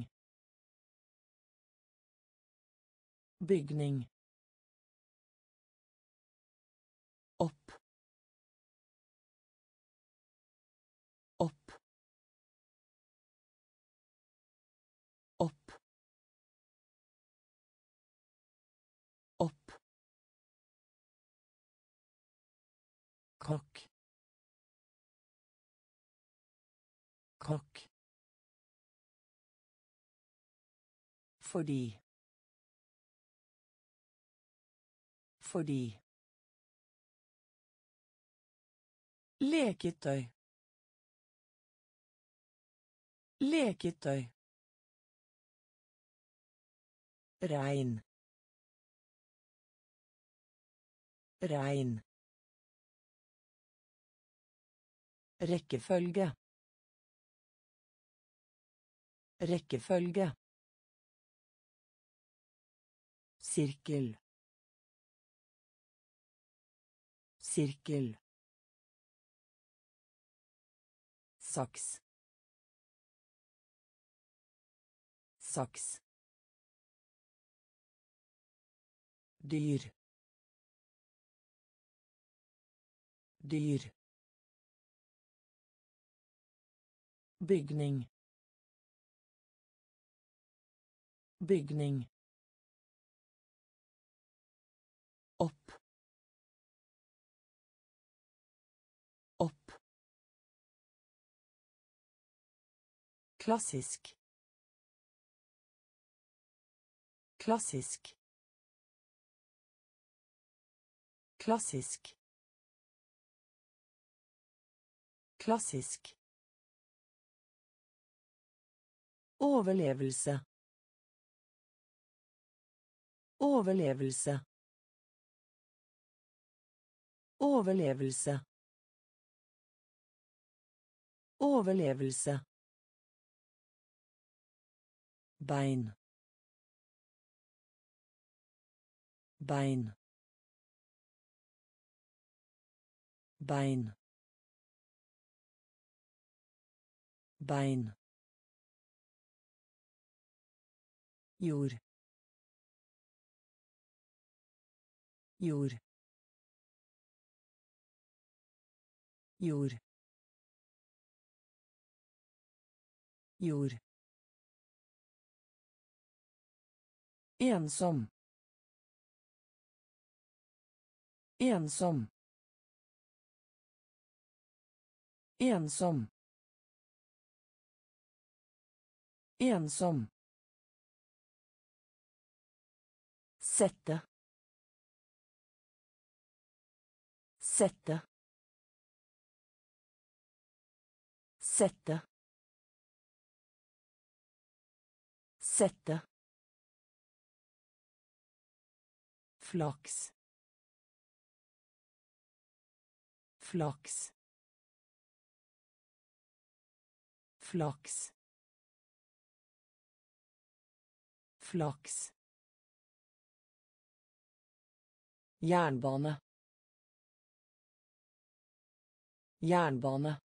bygning, opp, opp, opp, opp, kokk, kokk, fordi, fordi, leketøy, Leketøy. Regn. Regn. Rekkefølge. Rekkefølge. Sirkel. Sirkel. Saks. Saks. Dyr. Dyr. Bygning. Bygning. Opp. Opp. Klassisk. Klassisk. Klassisk. Klassisk. Overlevelse. Overlevelse. Overlevelse. Overlevelse. Bein. Bein. Bein. Bein. Jord. Jord. Jord. Jord. Ensom. Ensom. Ensom. Ensom. Sette. Sette. Sette. Sette. Flaks. Flaks. Flaks. Flaks. Jernbane. Jernbane.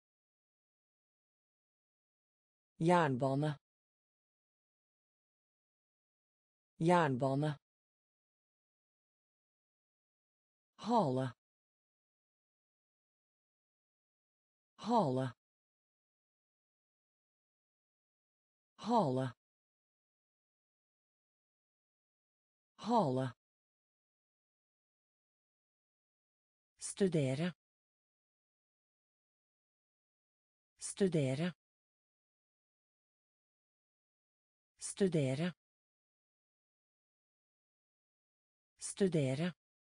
Jernbane. Jernbane. Hale. Hale. Hale. Hale. Studere. Studere. Studere. Studere.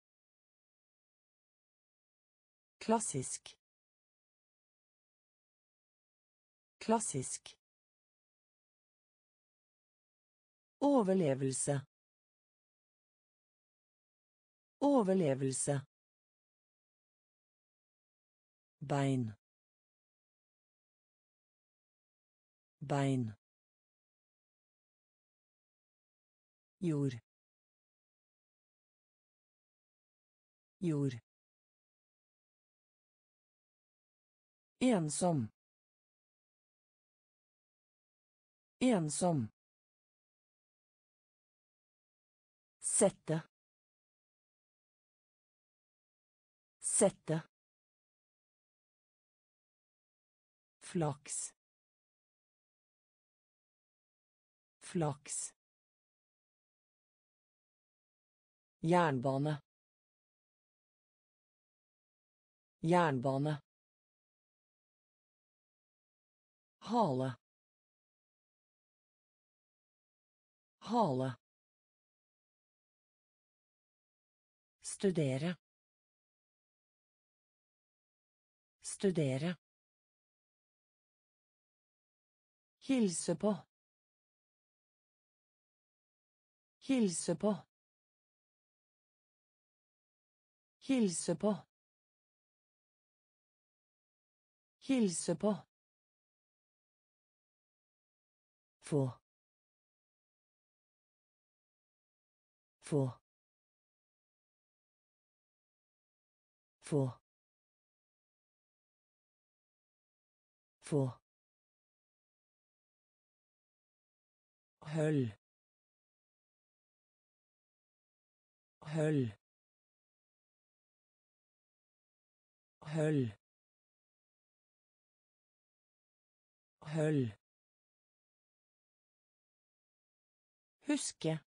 Klassisk. Klassisk. Overlevelse. Overlevelse. Bein. Bein. Jord. Jord. Ensom. Ensom. Sette. Sette. Flaks. Flaks. Jernbane. Jernbane. Hale. Hale. Studere. Studere. Hilse på. Hilse på. Hilse på. Hilse på. Få. Få. Få. Få. Höll. Höll. Höll. Höll. Huske.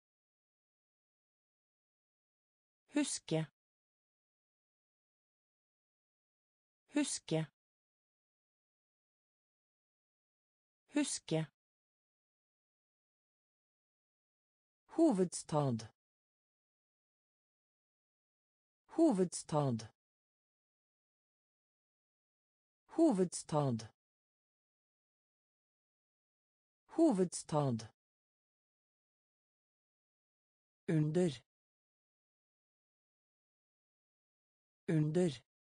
Huske. Huske. Huske. Hovedstad. Hovedstad. Hovedstad. Hovedstad. Under. Under.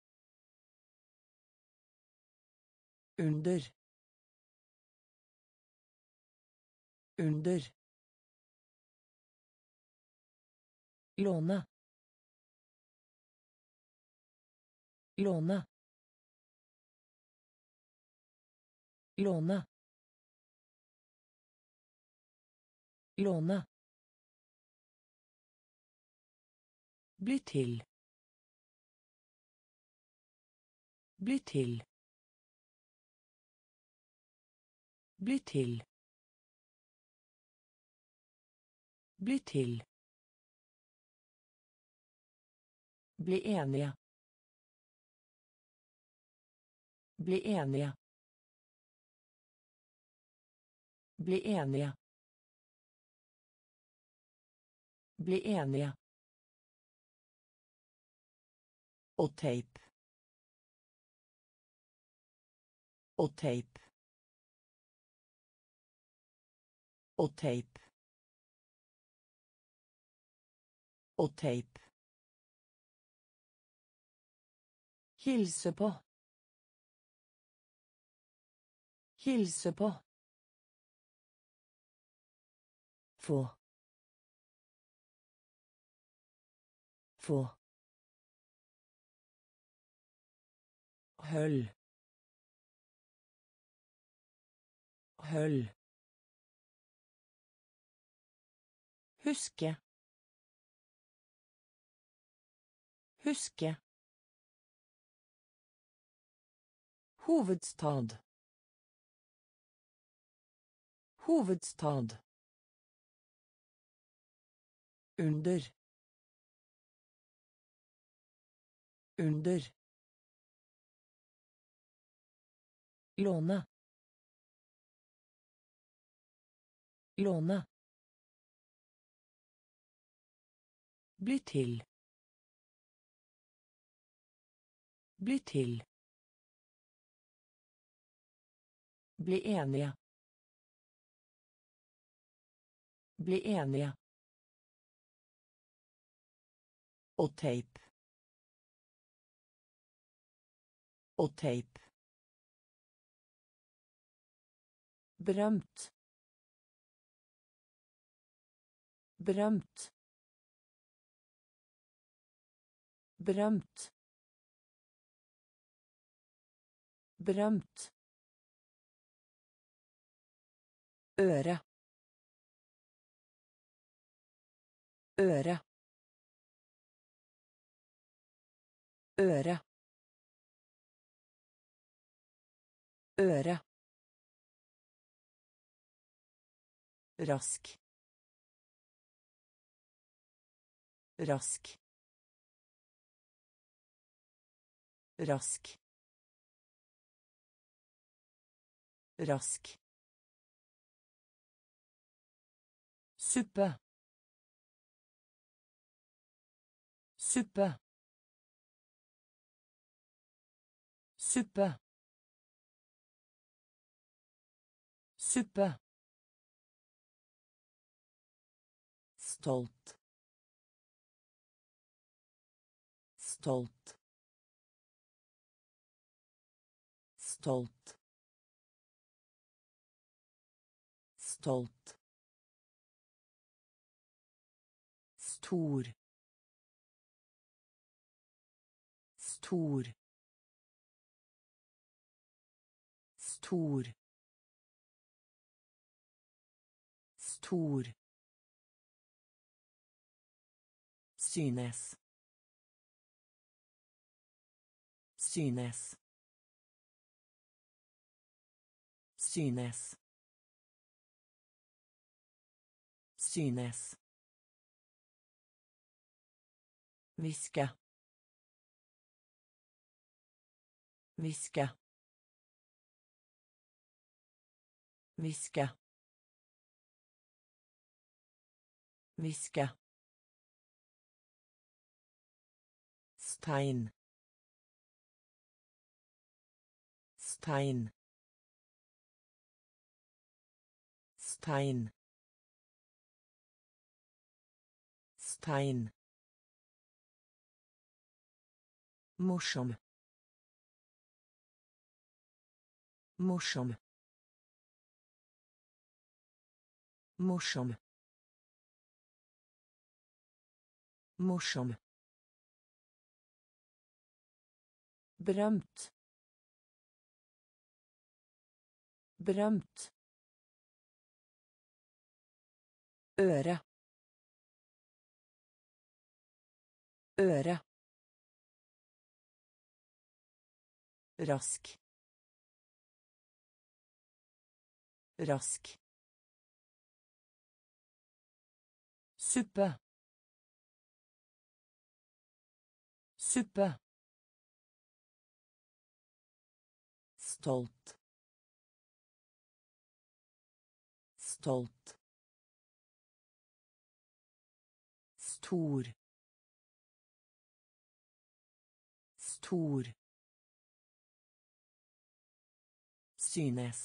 Under. Under. Låna. Låna. Låna. Låna. Bli till. Bli till. Bli till. Bli till. Bli eniga. Bli eniga. Bli eniga. Bli eniga. Och tejp. Och tejp. Och tejp. Och tejp. Hilse på. Hilse på. Få. Få. Höll. Höll. Huske. Huske. Hovedstad. Hovedstad. Under. Under. Låna. Låna. Bli till. Bli till. Bli eniga. Bli eniga. Och tejp. Och tejp. Berömt. Berömt. Berömt. Berömt. Öra. Öra. Öra. Öra. Rask. Rask. Rask. Rask. Suppe. Suppe. Suppe. Suppe. Stolt. Stolt. Stolt. Stolt. Stor. Stor. Stor. Stor. Synes. Synes. Synes. Synes. Viske. Viske. Viske. Viske. Stein. Stein. Stein. Stein. Morsom. Morsom. Morsom. Morsom. Berømt. Berømt. Øre. Øre. Rask. Rask. Suppe. Suppe. Stolt. Stolt. Stor. Stor. Synes.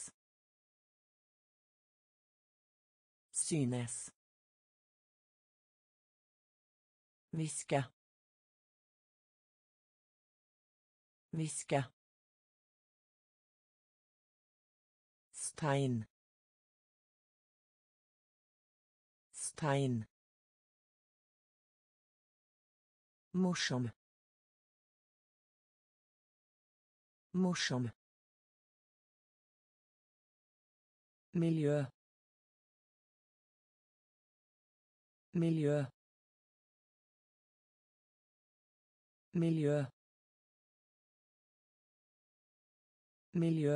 Synes. Viske. Viske. Stein. Stein. Morsom. Morsom. Miljø. Miljø. Miljø. Miljø.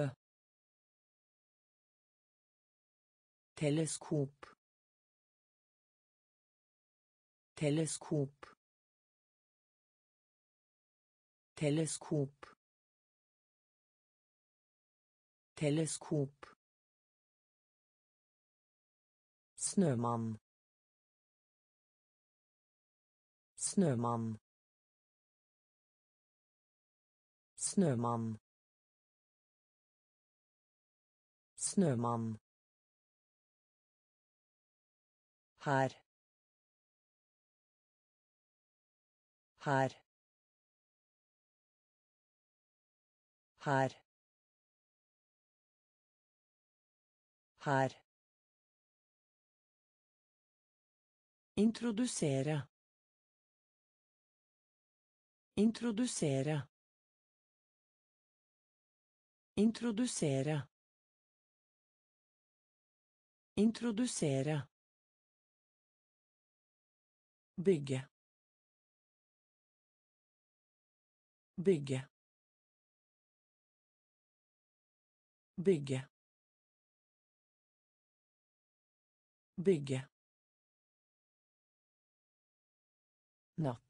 Teleskop. Teleskop. Teleskop. Teleskop. Snømann. Snømann. Snømann. Snømann. Her. Her. Her. Her. Introdusere. Introdusere. Introdusere. Introdusere. Bygge. Bygge. Bygge. Bygge. Natt.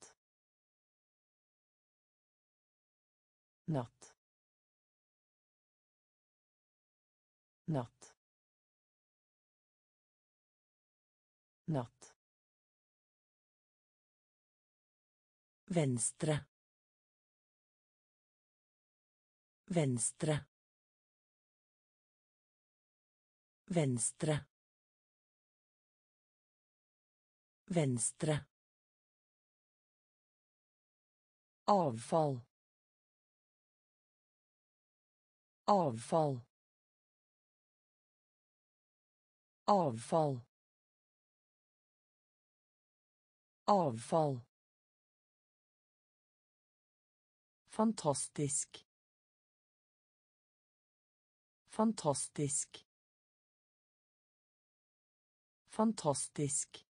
Natt. Natt. Natt. Venstre. Venstre. Venstre. Venstre. Avfall. Avfall. Avfall. Avfall. Fantastisk. Fantastisk. Fantastisk.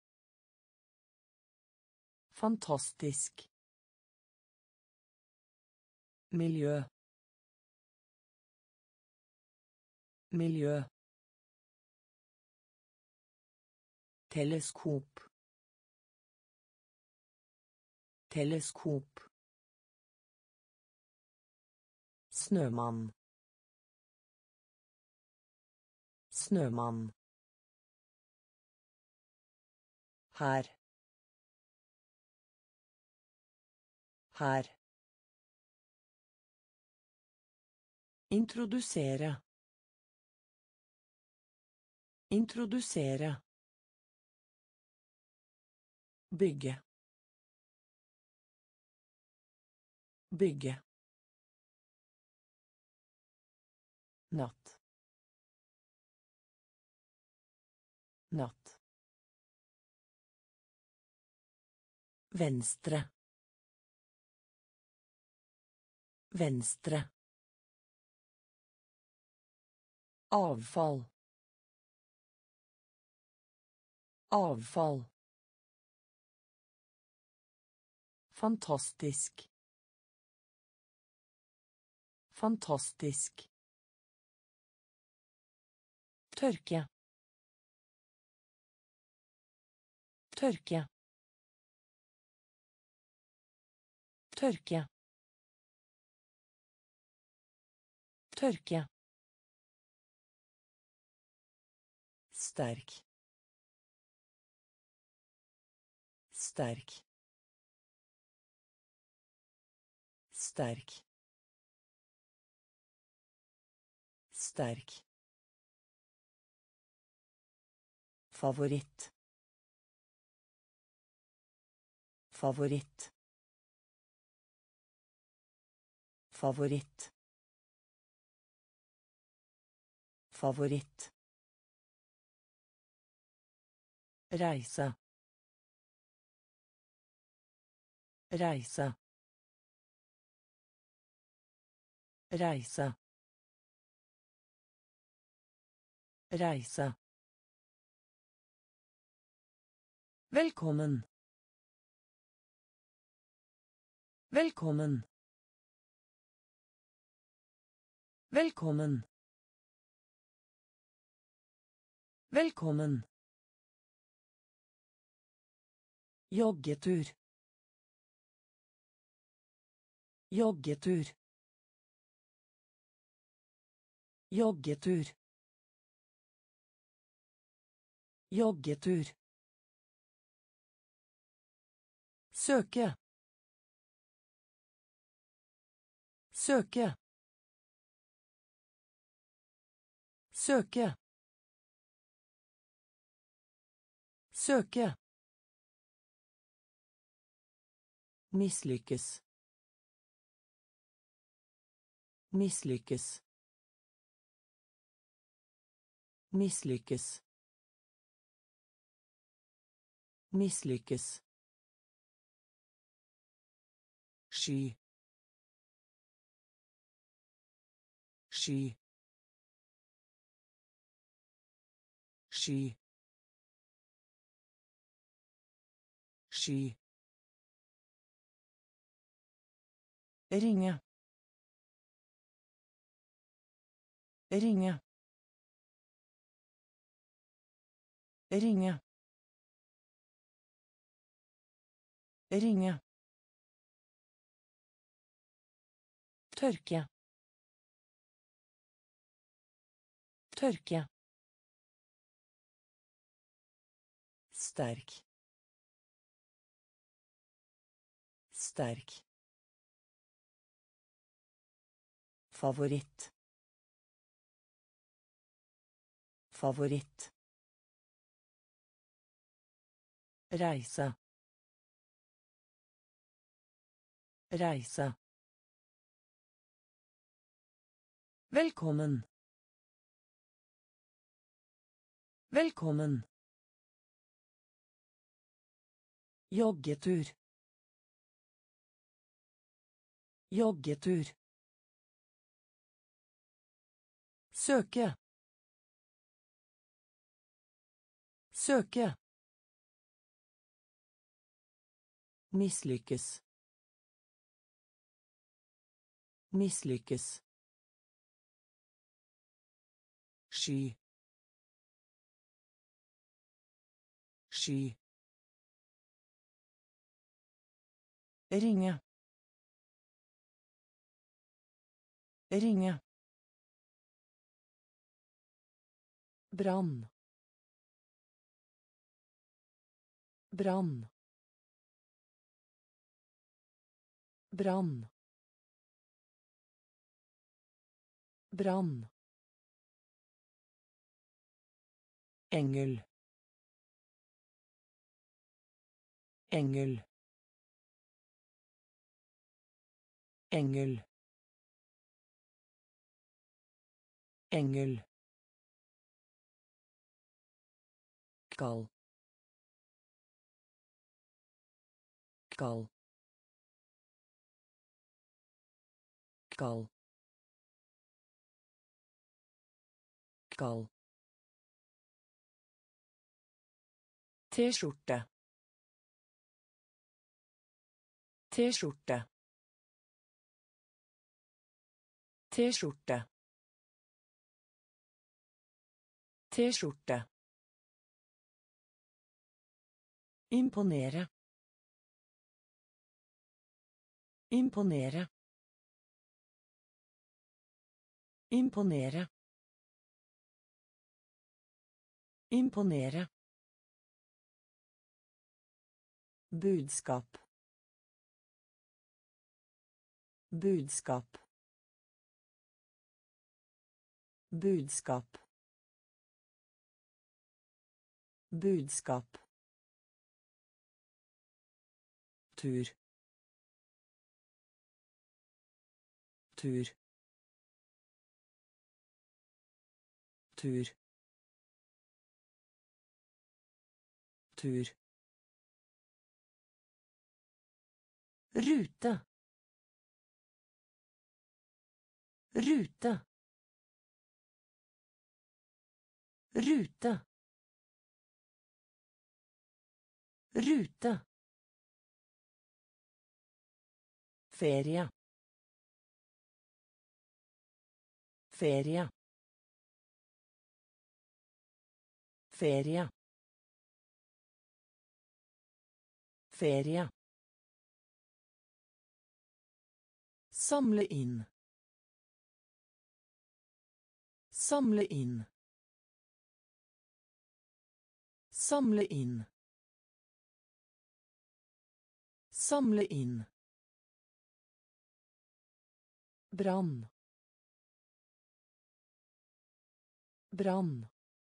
Fantastisk. Miljø. Miljø. Teleskop. Teleskop. Snømann. Snømann. Her. Her. Introdusere. Introdusere. Bygge. Bygge. Natt. Natt. Venstre. Venstre. Avfall. Avfall. Fantastisk. Fantastisk. Tørke. Tørke. Tørke. Tørke. Sterk. Sterk. Sterk. Sterk. Favoritt. Favoritt. Favoritt. Favoritt. Reise. Reise. Reise. Reise. Velkommen. Velkommen. Velkommen. Velkommen. Joggetur. Joggetur. Joggetur. Joggetur. Søke. Søke. Søke. Søke. Mislykkes. Mislykkes. Mislykkes. Mislykkes. Sky. Sky. Sky. Sky. Ringe. Ringe. Ringe. Ringe. Tørke. Tørke. Sterk. Sterk. Favoritt. Favoritt. Reise. Reise. Velkommen. Velkommen. Joggetur. Joggetur. Søke. Søke. Mislykkes. Mislykkes. Sky. Sky. Ringe. Ringe. Brann. Brann. Brann. Brann. Engel. Engel. Engel. Engel. Kald. Kald. Kald. Kald. T-skjorte. T-skjorte. T-skjorte. T-skjorte. Imponere. Imponere. Imponere. Imponere. Budskap. Budskap. Budskap. Budskap. Tur. Tur. Tur. Tur. Rute. Rute. Rute. Rute. Ferie. Ferie. Ferie. Ferie. Samle inn. Samle inn. Samle inn. Samle inn. Brann. Brann.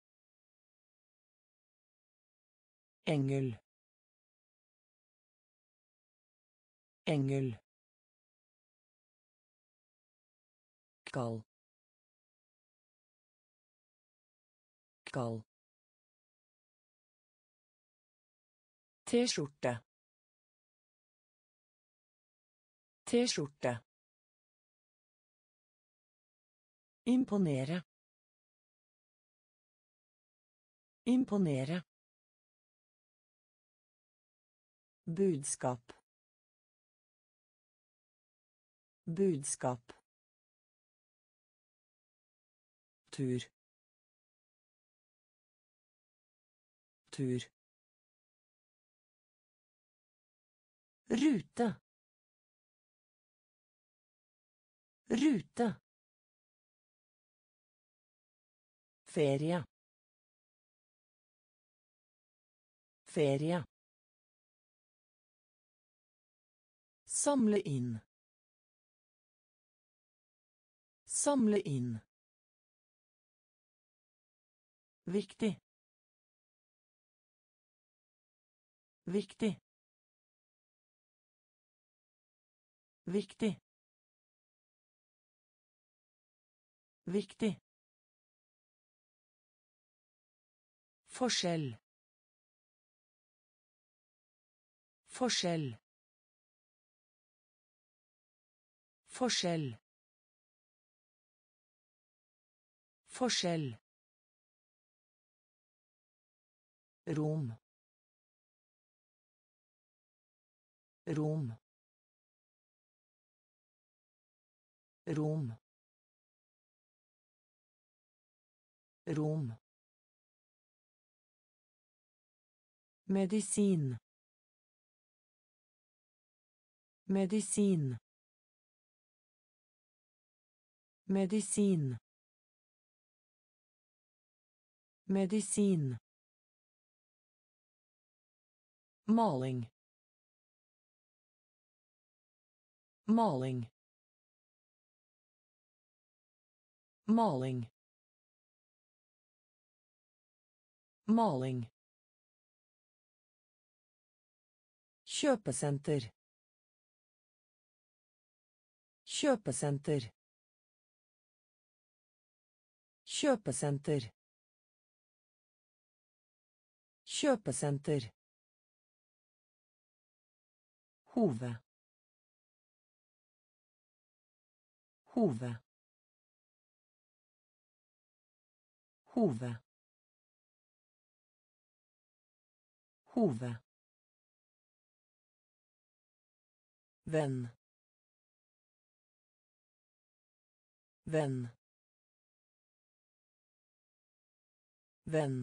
Engel. Engel. Kald. Kald. T-skjorte. T-skjorte. Imponere. Imponere. Budskap. Budskap. Tur. Tur. Rute. Rute. Ferie. Ferie. Samle inn. Samle inn. Viktig. Viktig. Viktig. Viktig. Forskjell. Forskjell. Forskjell. Forskjell. Rom. Rom. Rom. Rom. Medisin. Medisin. Medisin. Medisin. Maling. Maling. Maling. Maling. Kjøpesenter. Kjøpesenter. Kjøpesenter. Kjøpesenter. Hove. Hove. Hove. Hove. Venn. Venn. Venn.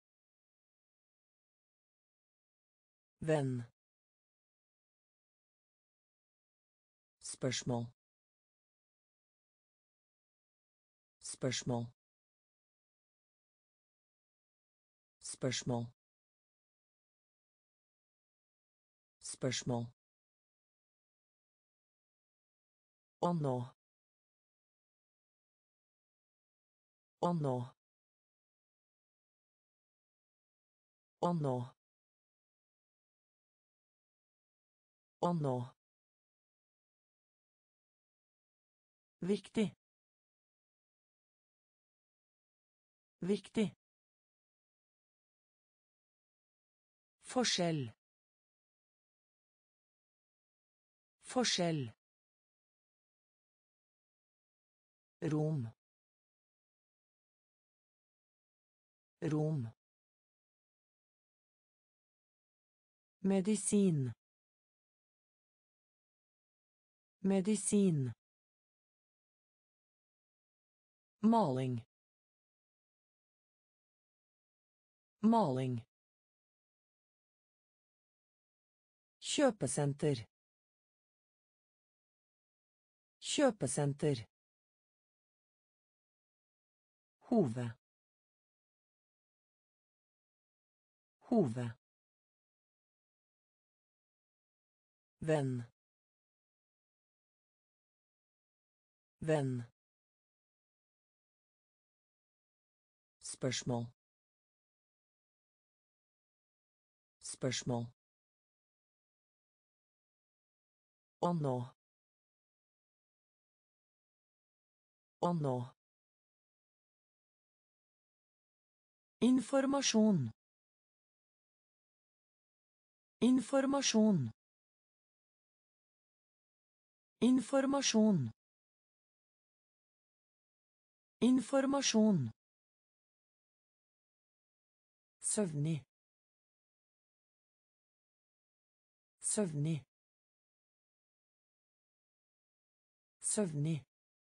Venn. Spørsmål. Spørsmål. Spørsmål. Spørsmål. Og nå. Og nå. Og nå. Og nå. Viktig. Viktig. Forskjell. Forskjell. Rom. Rom. Medisin. Medisin. Maling. Maling. Kjøpesenter. Kjøpesenter. Hove. Hove. Venn. Venn. Spørsmål. Spørsmål. Og nå. Og nå. Informasjon. Informasjon. Informasjon. Informasjon. Søvnig. Søvnig. Søvnig.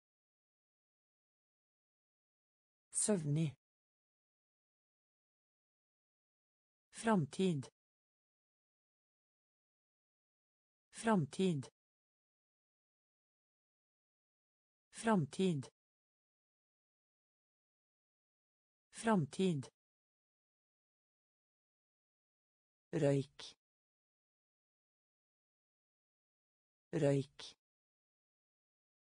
Søvnig. Framtid. Framtid. Framtid. Framtid. Røyk. Røyk.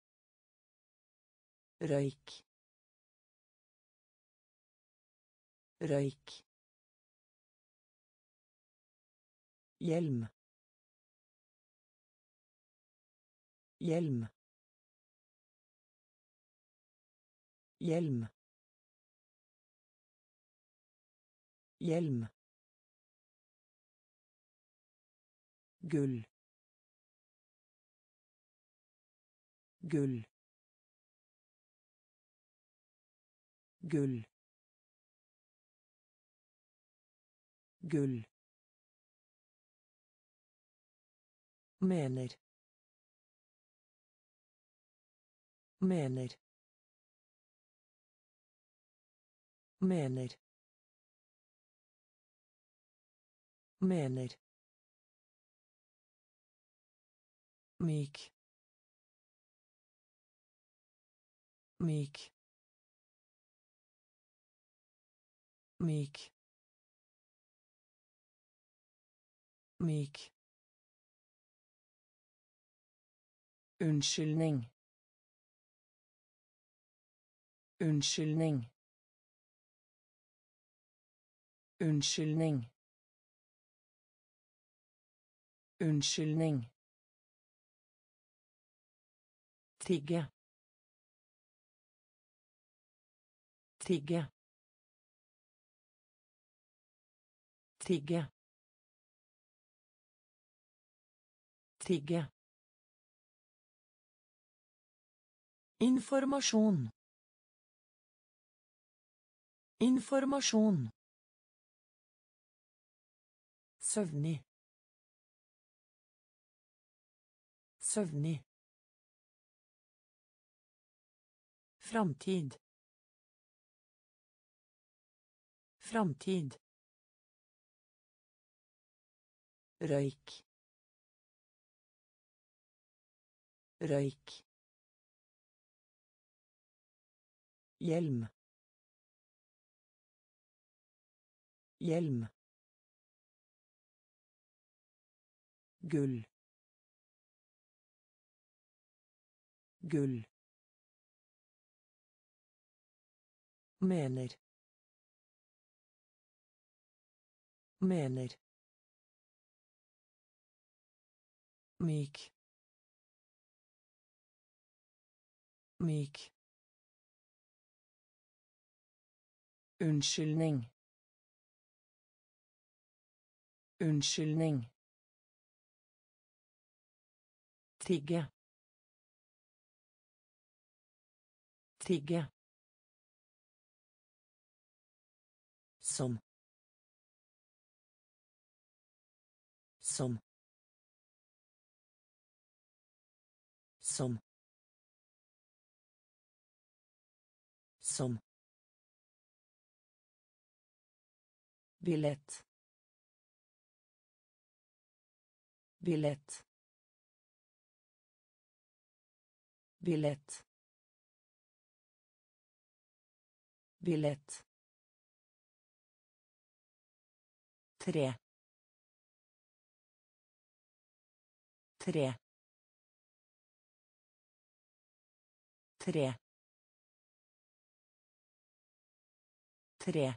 Røyk. Røyk. Hjelm. Hjelm. Hjelm. Hjelm. Gull. Gull. Gull. Gull. Mener. Mener. Mener. Mener. Myk. Myk. Myk. Myk. Unnskyldning. Unnskyldning. Unnskyldning. Unnskyldning. Tigge. Tigge. Tigge. Tigge. Informasjon. Informasjon. Søvnig. Søvnig. Framtid. Framtid. Røyk. Røyk. Hjelm. Hjelm. Gull. Gull. Mener. Mener. Myk. Myk. Unnskyldning. Unnskyldning. Tigge. Tigge. Som. Som. Som. Som. Billett. Billett. Billett. Billett. Tre. Tre. Tre. Tre.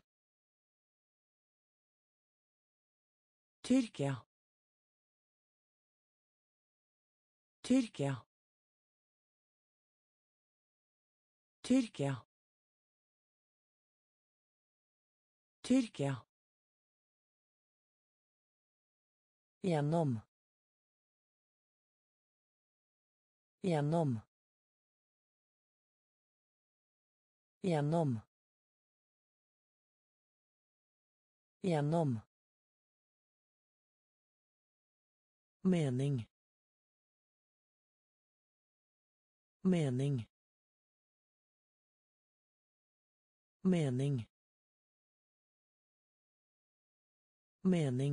Tyrkia. Tyrkia. Tyrkia. Tyrkia. Gjennom. Gjennom. Gjennom. Gjennom. Mening. Mening. Mening. Mening.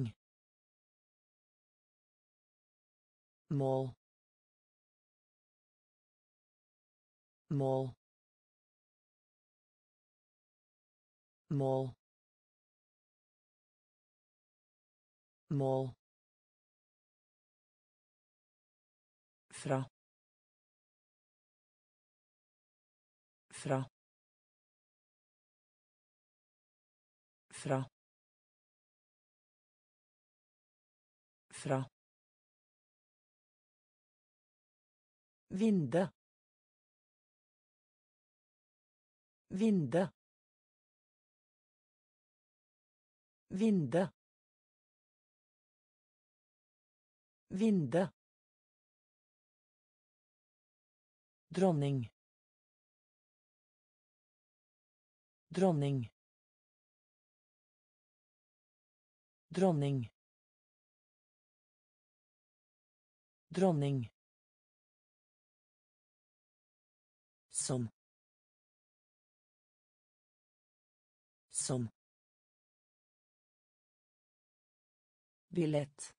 Mål. Mål. Mål. Mål. Fra. Fra. Fra. Fra. Vinde. Vinde. Vinde. Vinde. Dronning. Dronning. Dronning. Dronning. Som. Som. Billett.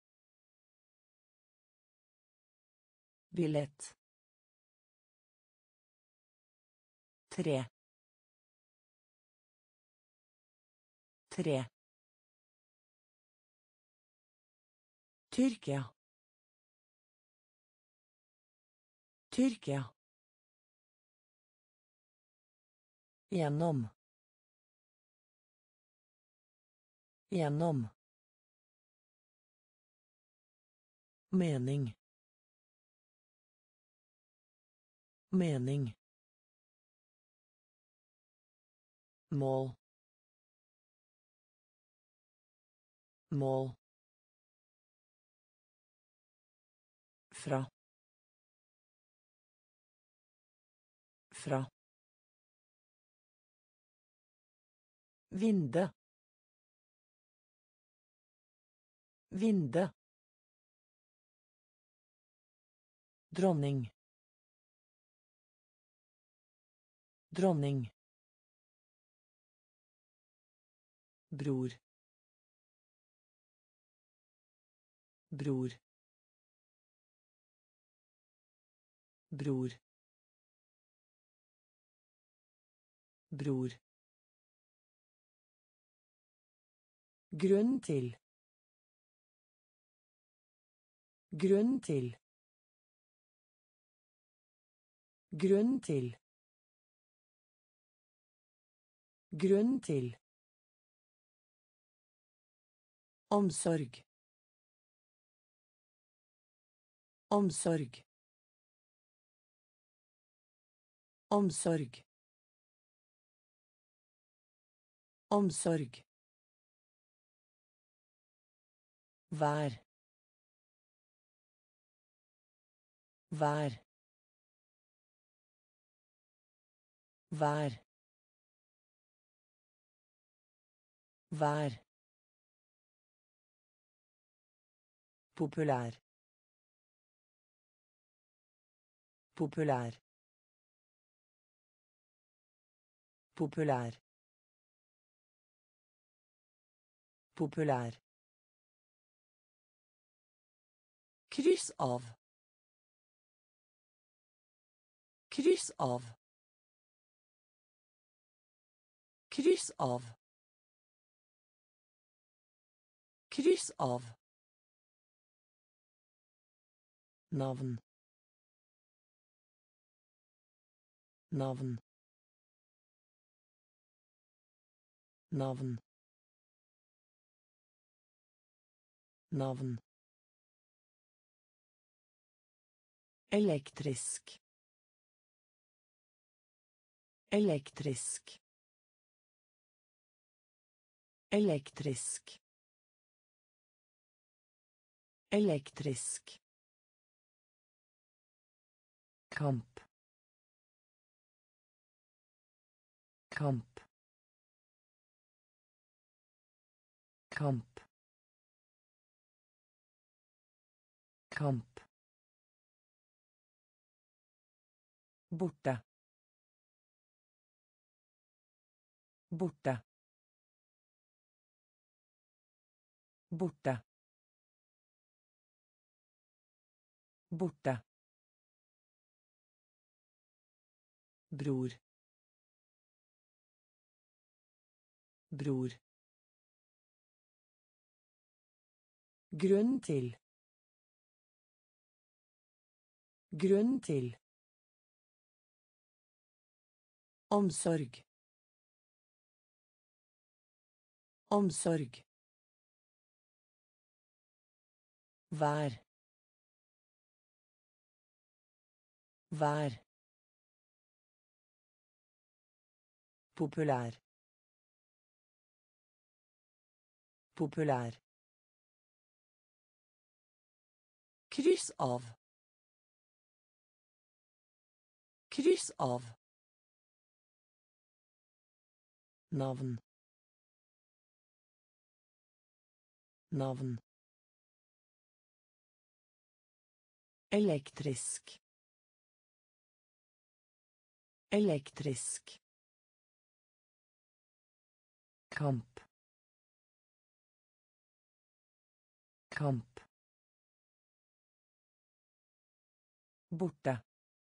Billett. Tre. Tre. Tyrkia. Tyrkia. Gjennom. Gjennom. Mening. Mening. Mål. Mål. Fra. Fra. Vinde. Vinde. Dronning. Dronning. Bror. Bror. Bror. Bror. Grunn til. Grunn til. Grunn til. Grunn til. Omsorg. Omsorg. Omsorg. Omsorg. Vær. Vær. Vær. Vær. Populær. Populær. Populær. Populær. Kryss av. Kryss av. Kryss av. Kryss av. Navn. Navn. Navn. Navn. Elektrisk. Elektrisk. Elektrisk. Elektrisk. Kamp. Kamp. Kamp. Kamp. Borte. Borte. Borte. Borte. Bror. Bror. Grunn til. Grunn til. Omsorg. Omsorg. Vær. Vær. Populær. Populær. Kryss av. Kryss av. Navn. Navn. Elektrisk. Elektrisk. Kamp. Kamp. Borte.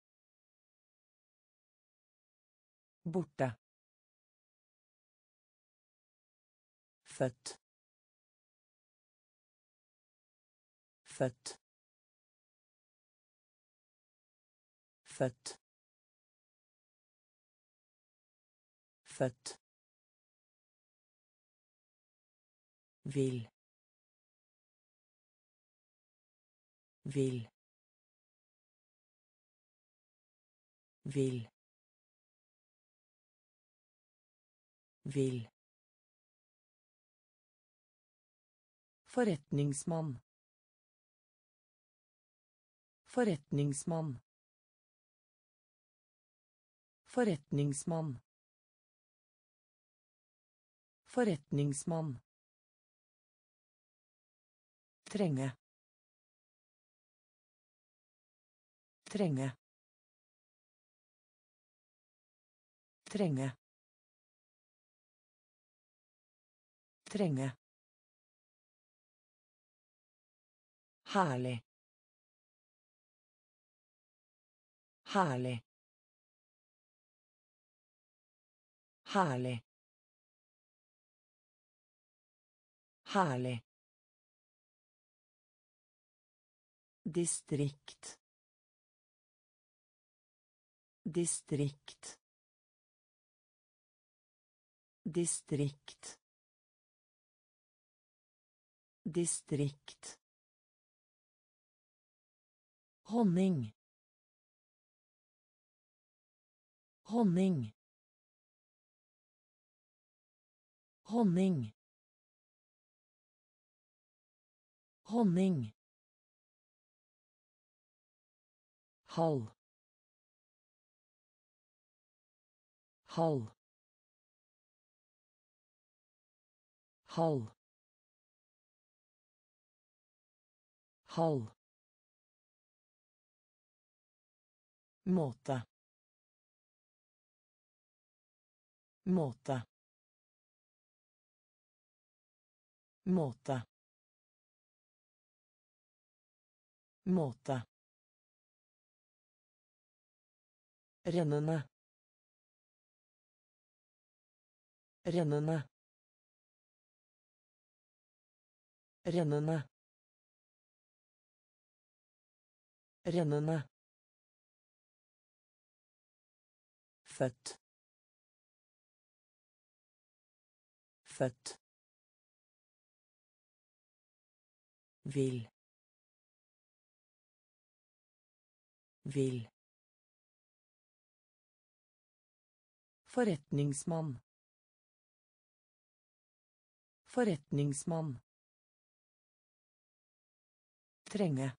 Borte. Født. Født. Født. Født. Vil. Vil. Vil. Vil. Forretningsmann. Forretningsmann. Forretningsmann. Forretningsmann. Trenge. Trenge. Trenge. Trenge. Herlig. Herlig. Herlig. Herlig. Distrikt. Distrikt. Distrikt. Distrikt. Honning. Honning. Honning. Honning. Halv. Halv. Halv. Halv. Måte. Måte. Måte. Måte. Rennende. Rennende. Rennende. Rennende. Født. Født. Vil. Vil. Forretningsmann. Forretningsmann. Trenge.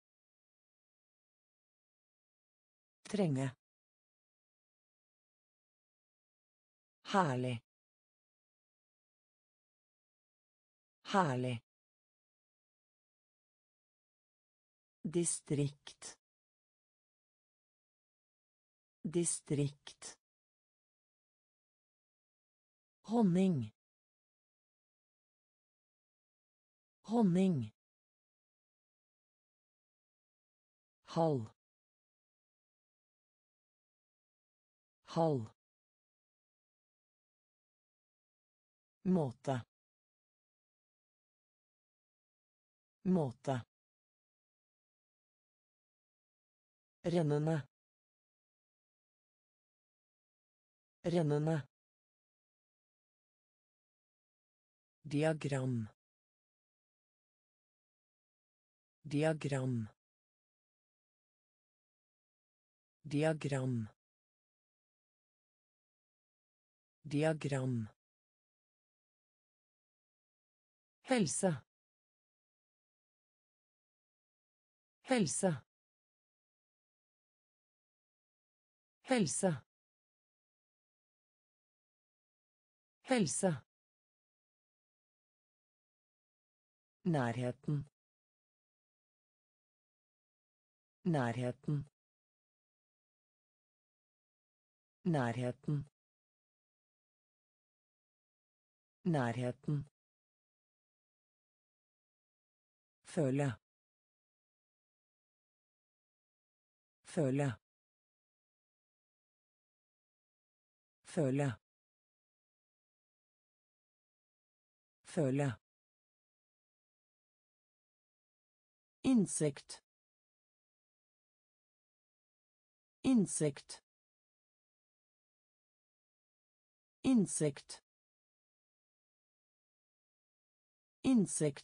Trenge. Herlig. Herlig. Distrikt. Distrikt. Honning. Honning. Halv. Halv. Måte. Måte. Rennende. Rennende. Diagram. Diagram. Diagram. Diagram. Helse. Helse. Helse. Helse. Nærheten. Nærheten. Nærheten. Nærheten. Føle. Føle. Føle. Føle. Insekt. Insekt. Insekt. Insekt.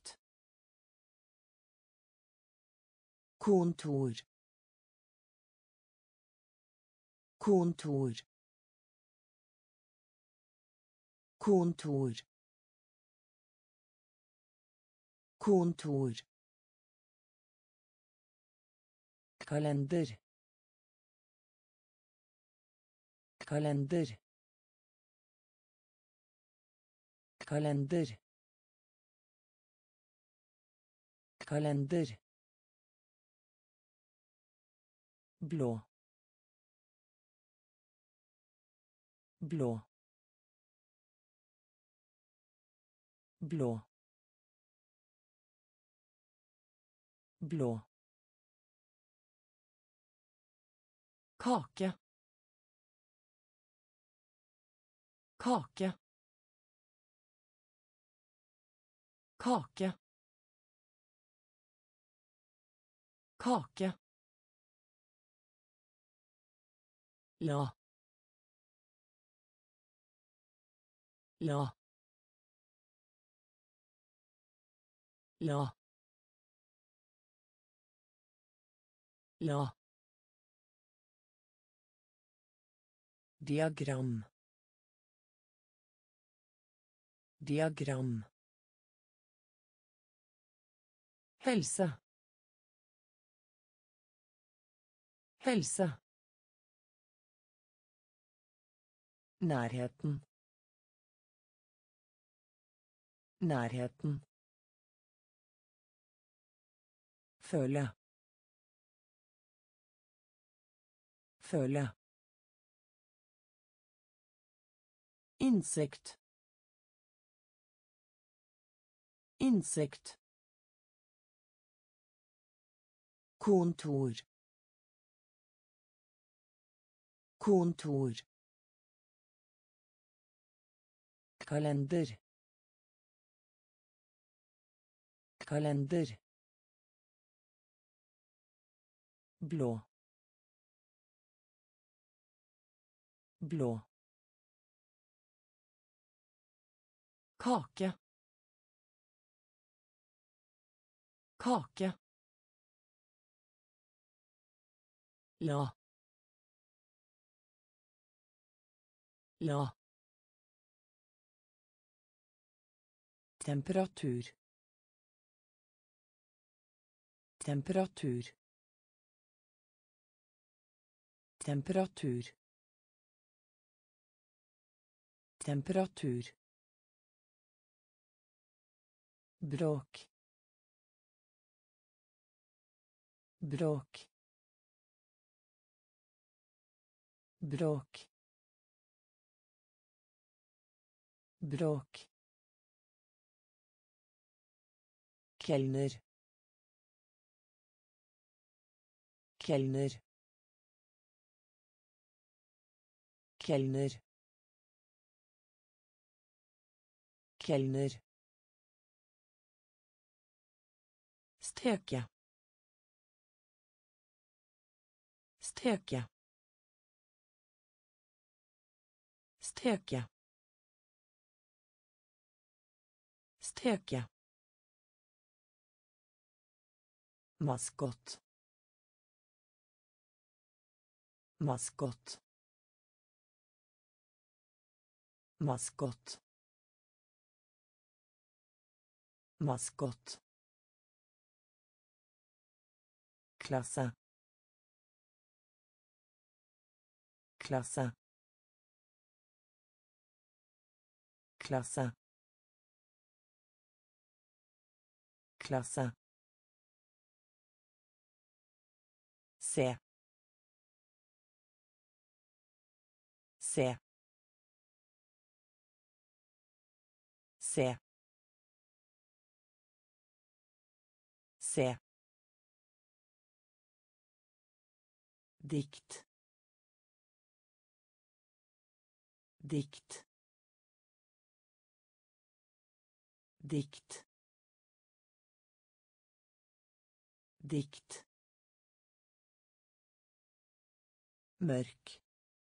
Kontor. Kontor. Kontor. Kontor. Kalender. Kalender. Kalender. Kalender. Blå. Blå. Blå. Blå. Kake. Kake. Kake. Kake. La. La. La. La. Diagram. Diagram. Helse. Helse. Nærheten. Nærheten. Føle. Føle. Insekt. Insekt. Kontor. Kontor. Kalender. Kalender. Blå. Blå. Kake. Kake. La. La. Temperatur. Temperatur. Temperatur. Temperatur. Bråk. Bråk. Bråk. Bråk. Kelner. Kelner. Kelner. Kelner. Steke. Steke. Steke. Steke. Maskott. Maskott. Maskott. Maskott. Klasse. Klasse. Klasse. Klasse. Se. Se. Se. Se. Dikt. Dikt. Dikt. Dikt. Mørk.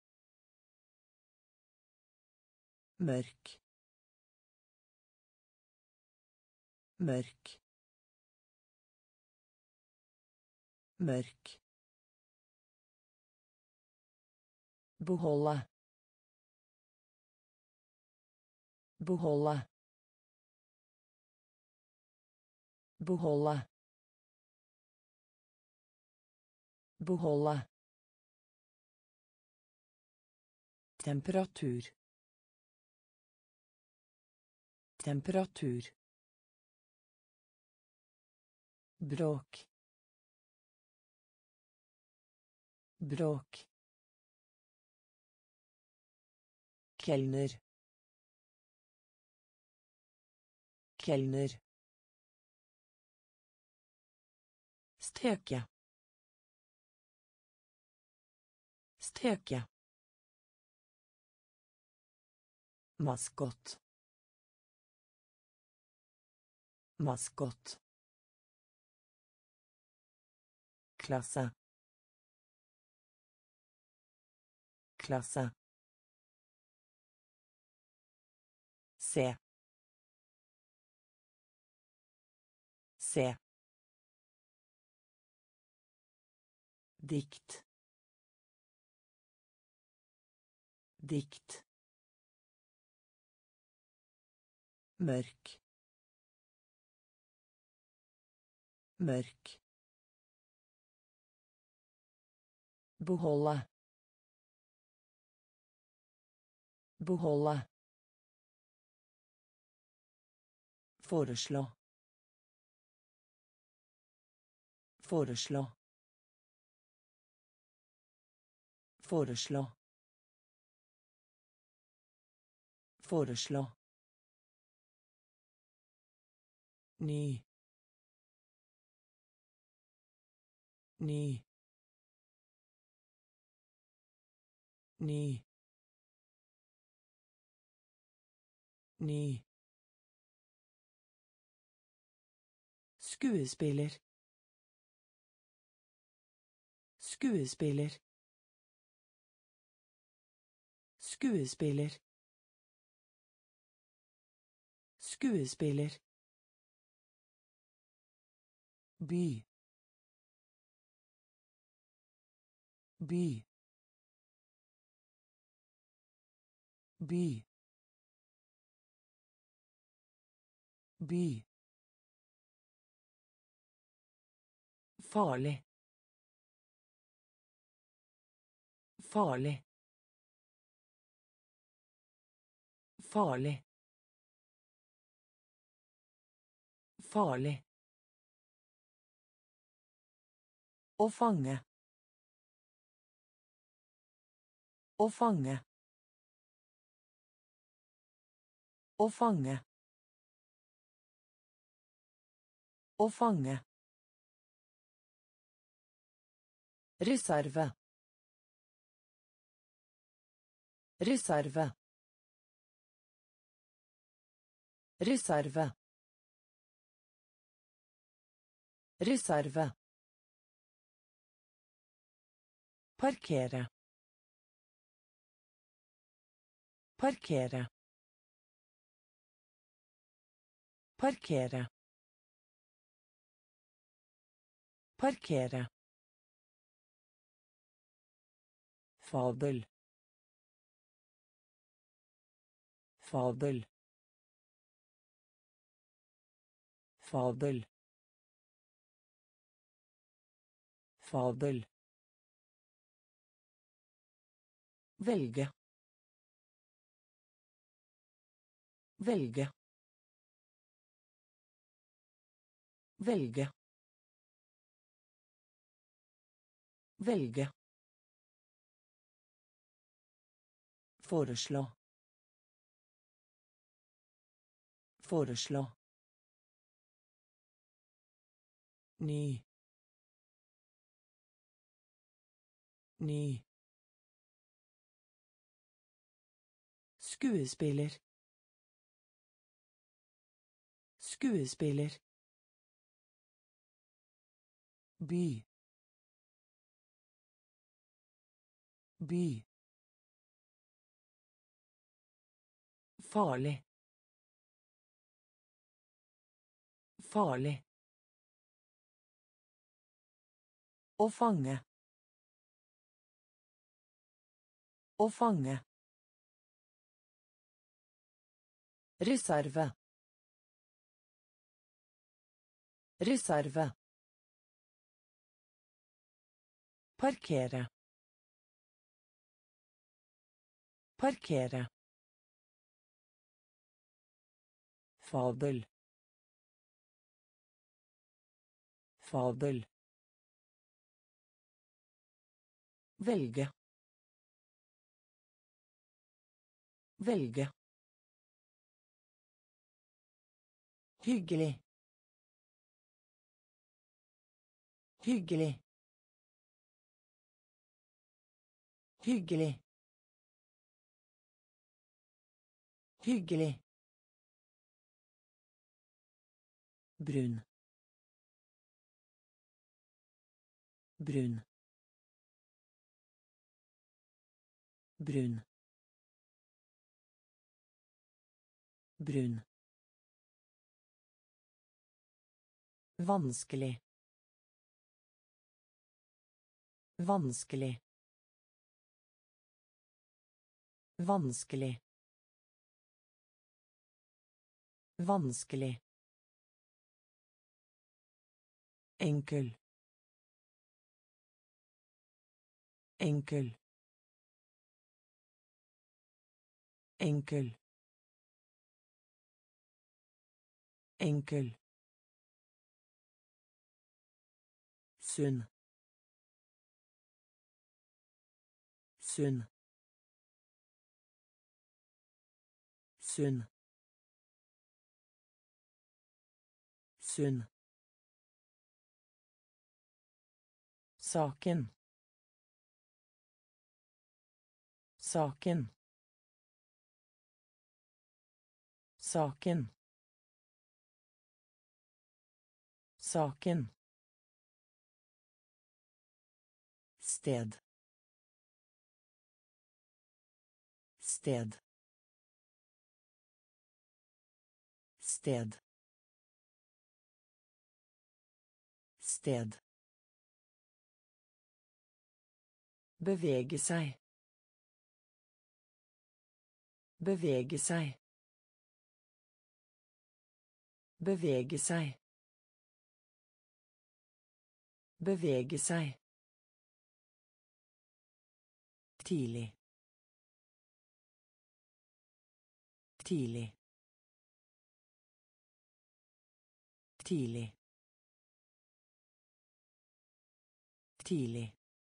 Mørk. Mørk. Mørk. Beholde. Beholde. Beholde. Beholde. Temperatur. Temperatur. Bråk. Bråk. Kelner. Kelner. Steke. Steke. Maskott. Maskott. Klasse. Klasse. Se. Se. Dikt. Dikt. Mørk. Mørk. Beholde. Beholde. Foreslå. Foreslå. Foreslå. Foreslå. Ny. Ny. Ny. Ny. Skuespiller. Skuespiller. Skuespiller. Skuespiller. By. By. By. By. Farlig. Farlig. Farlig. Farlig. Å fange. Å fange. Å fange. Å fange. Reserve. Reserve. Reserve. Reserve. Parkere. Parkere. Parkere. Parkere. Fabel. Fabel. Fabel. Fabel. Velge. Velge. Velge. Velge. Foreslå. Foreslå. Ny. Ny. Skuespiller. Skuespiller. By. By. Farlig. Farlig. Å fange. Å fange. Reserve. Reserve. Parkere. Parkere. Fabel. Fabel. Velge. Velge. Hyggelig. Hyggelig. Hyggelig. Hyggelig. Brun. Brun. Brun. Brun. Vanskelig. Vanskelig. Vanskelig. Vanskelig. Enkel. Enkel. Enkel. Enkel. Sunn. Sunn. Sunn. Sunn. Saken. Saken. Saken. Saken. Sted. Sted. Sted. Sted. Bevege seg. Bevege seg. Bevege seg. Bevege seg. Tidlig. Tidlig. Tidlig. Tidlig.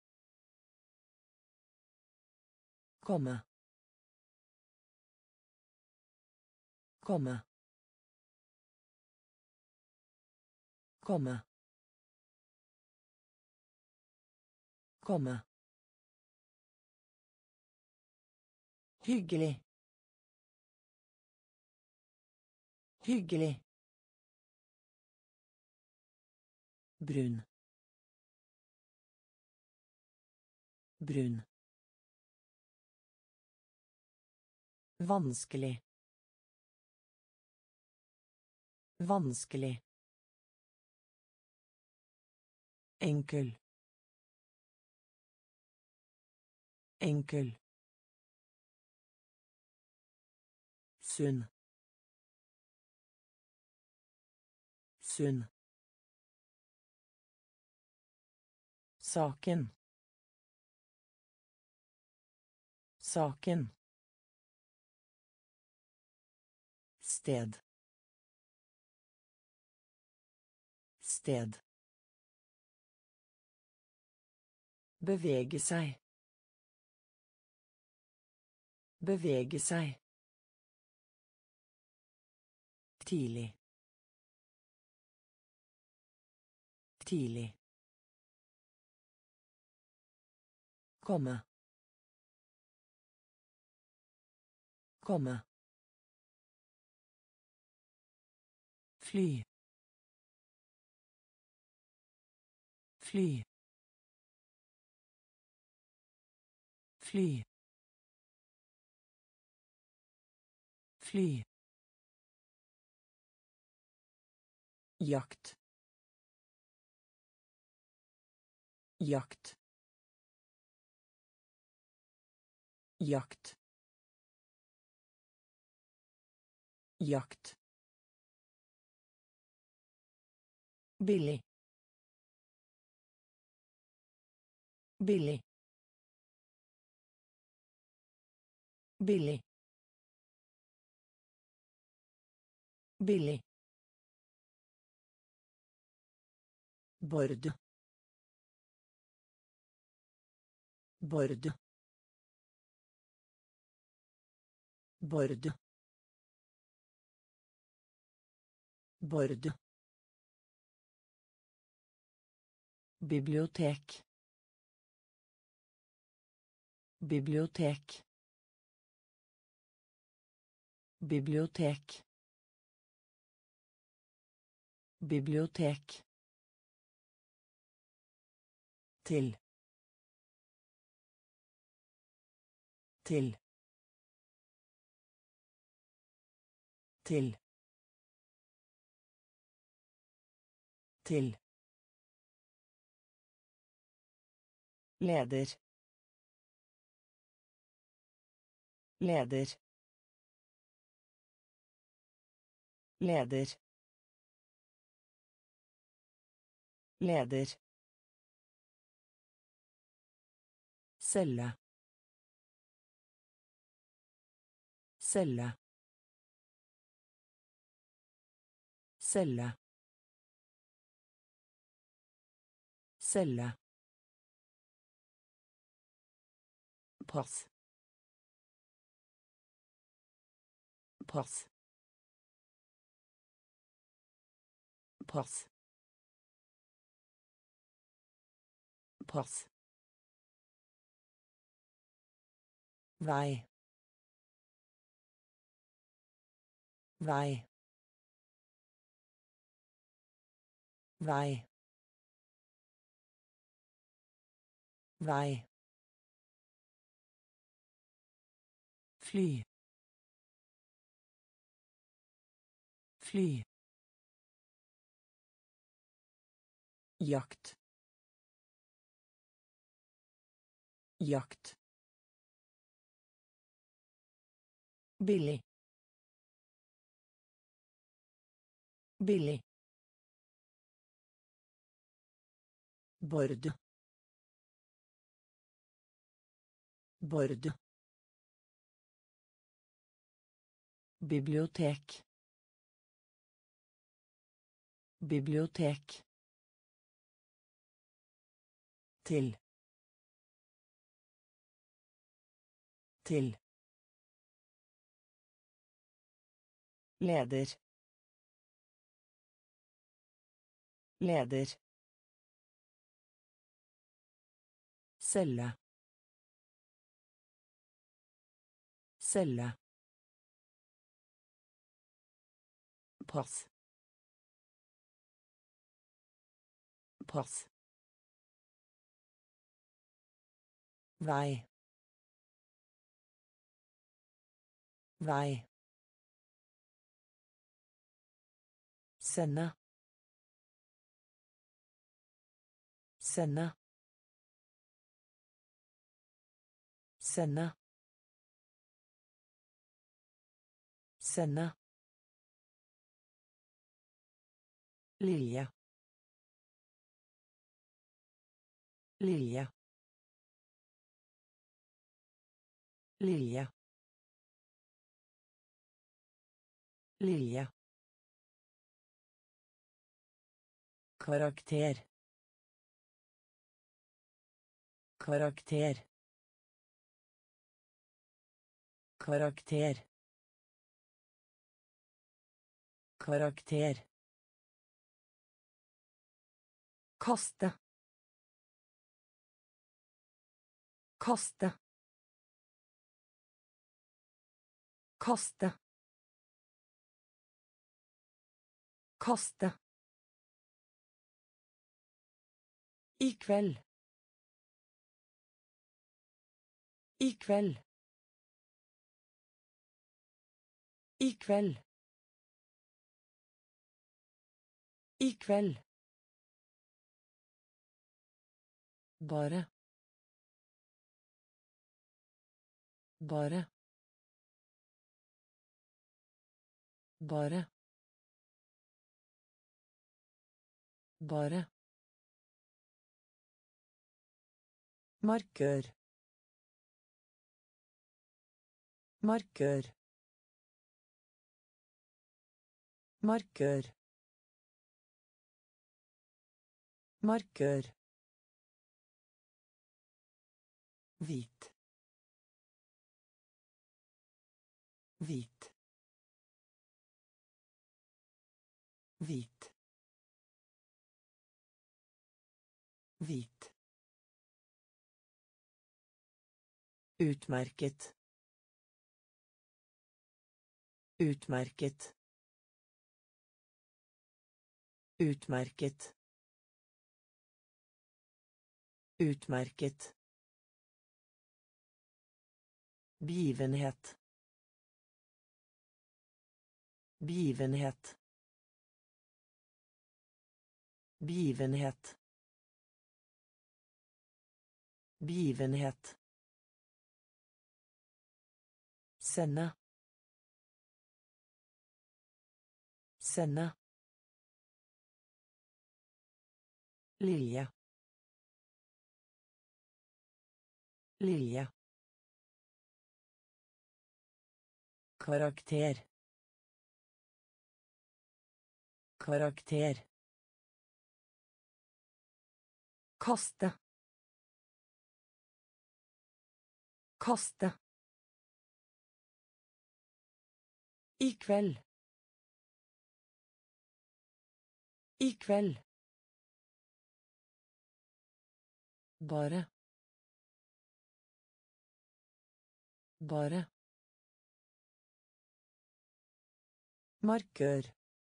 Komme. Komme. Komme. Komme. Hyggelig. Hyggelig. Brun. Brun. Vanskelig. Vanskelig. Enkel. Enkel. Sunn. Sunn. Saken. Saken. Sted. Sted. Bevege seg. Bevege seg. Tidlig. Tidlig. Komme. Komme. Fly. Fly. Fly. Fly. Jakt. Jakt. Jakt. Jakt. Billig. Billig. Billig. Billig. Bord. Bord. Bord. Bord. Bibliotek. Bibliotek. Bibliotek. Bibliotek. Til. Til. Til. Til. Leder. Leder. Leder. Leder. Celle. Celle. Celle. Celle. Pass. Pass. Pass. Pass. Vei. Vei. Vei. Vei. Fly. Fly. Jakt. Jakt. Billig. Billig. Bord. Bord. Bibliotek. Bibliotek. Til. Til. Leder. Leder. Celle. Celle. Pass. Pass. Vei. Vei. Sende. Sende. Sende. Sende. Lilje. Lilje. Lilje. Lilje. Karakter. Karakter. Karakter. Karakter. Kaste. Kaste. Kaste. Kaste. I kveld. I kveld. I kveld. I kveld. Bare. Bare. Bare. Bare. Markør. Markør. Markør. Markør. Hvit. Hvit. Hvit. Hvit. Utmerket. Utmerket. Utmerket. Utmerket. Begivenhet. Begivenhet. Begivenhet. Begivenhet. Sende. Sende. Lilje. Lilje. Karakter. Karakter. Kaste. Kaste. I kveld. I kveld. Bare. Bare. Markør.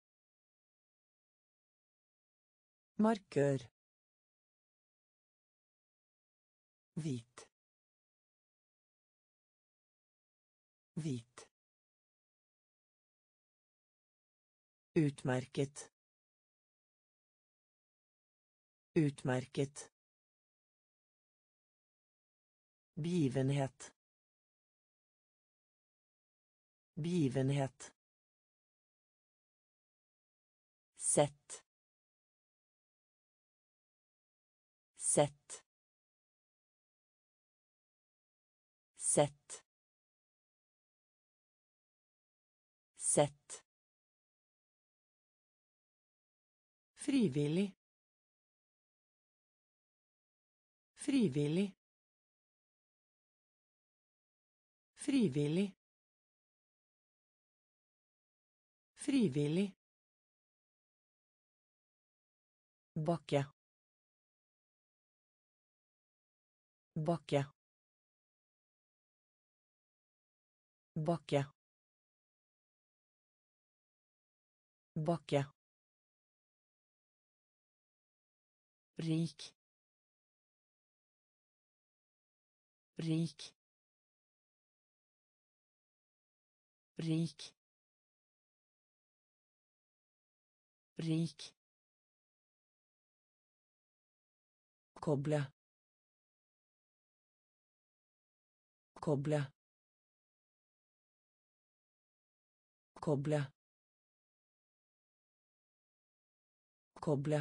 Markør. Hvit. Hvit. Utmerket. Utmerket. Begivenhet. Begivenhet. Sett. Sett. Sett. Sett. Frivillig. Frivillig. Frivillig. Frivillig. Bakke. Bakke. Bakke. Bakke. Rik. Rik. Rik. rik, koble, koble, koble, koble,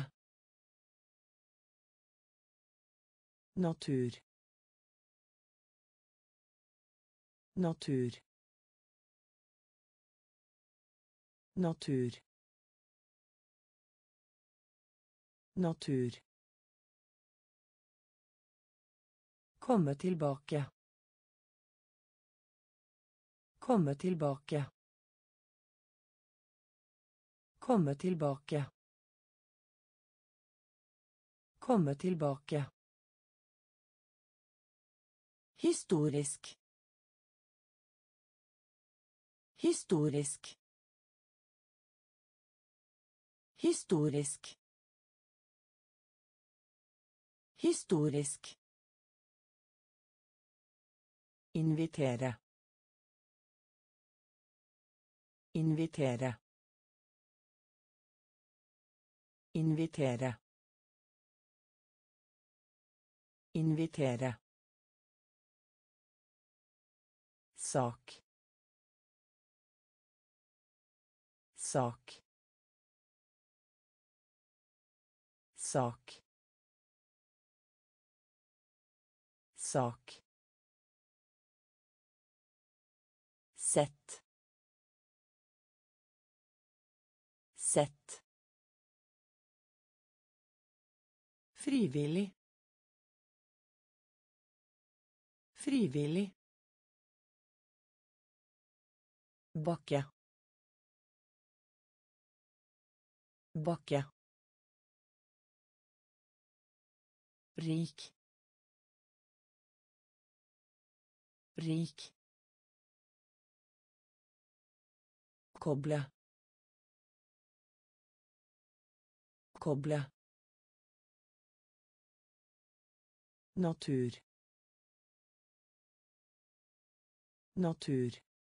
natur, natur, natur, natur, komme tilbake, komme tilbake, komme tilbake, komme tilbake, historisk, historisk, historisk, historisk, invitere, invitere, invitere, invitere, sak, sak, sak, sak, sett, sett, frivillig, frivillig, bakke, bakke, rik, rik, koble, koble, natur, natur,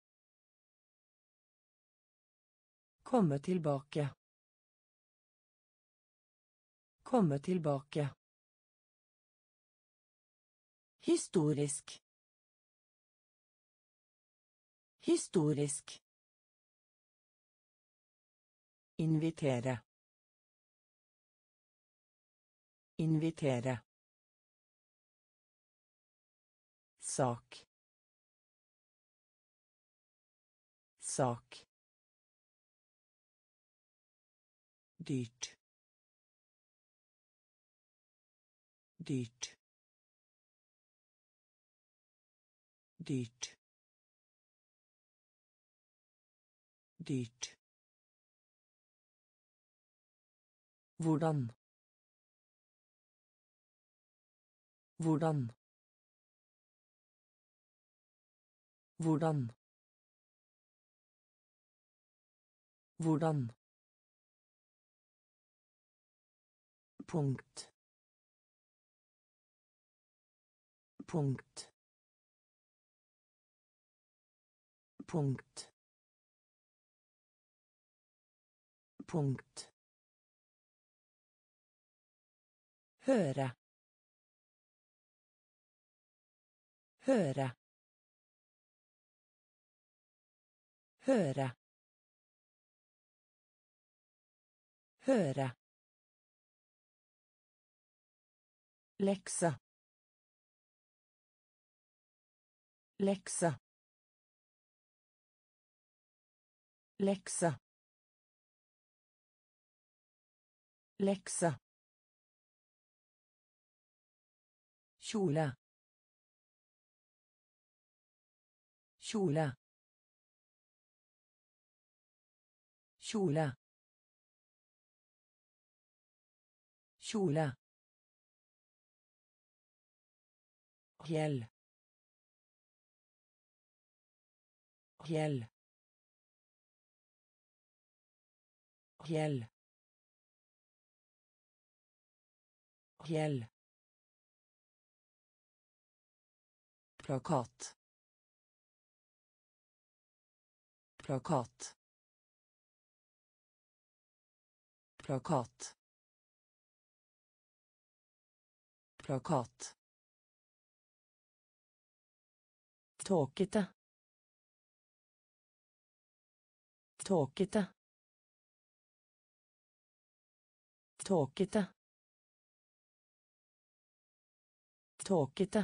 komme tilbake, komme tilbake, historisk, historisk, invitere, invitere, sak, sak, dyrt, dyrt, dyrt, dyrt, hvordan, hvordan, hvordan, hvordan, punkt, punkt, punkt, punkt, høre, høre, høre, høre, lekse, lekse, lekse, lekse, kjole, kjole, kjole, kjole, fjell, fjell, fjell, fjell, plakat, plakat, plakat, plakat, tåkete, tåkete, tåkete, tåkete,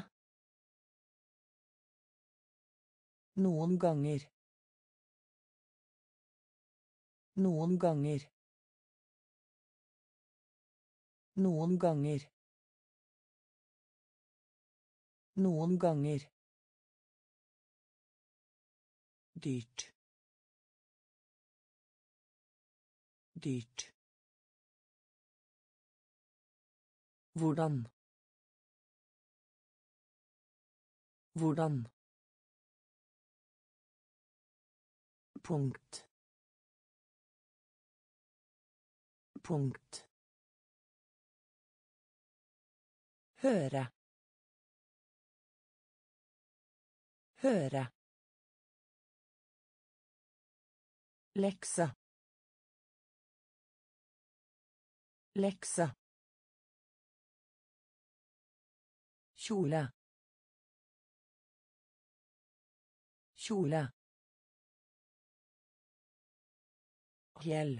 noen ganger, noen ganger, noen ganger, noen ganger, dyrt, dyrt, hvordan, hvordan, punkt, punkt, høre, høre, lekse, lekse, kjole, kjole, fjell,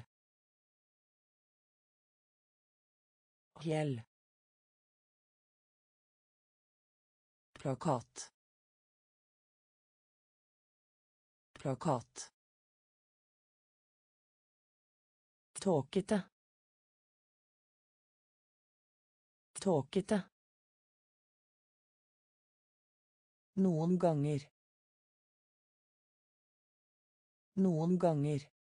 fjell, plakat, plakat, tåkete, tåkete, noen ganger, noen ganger,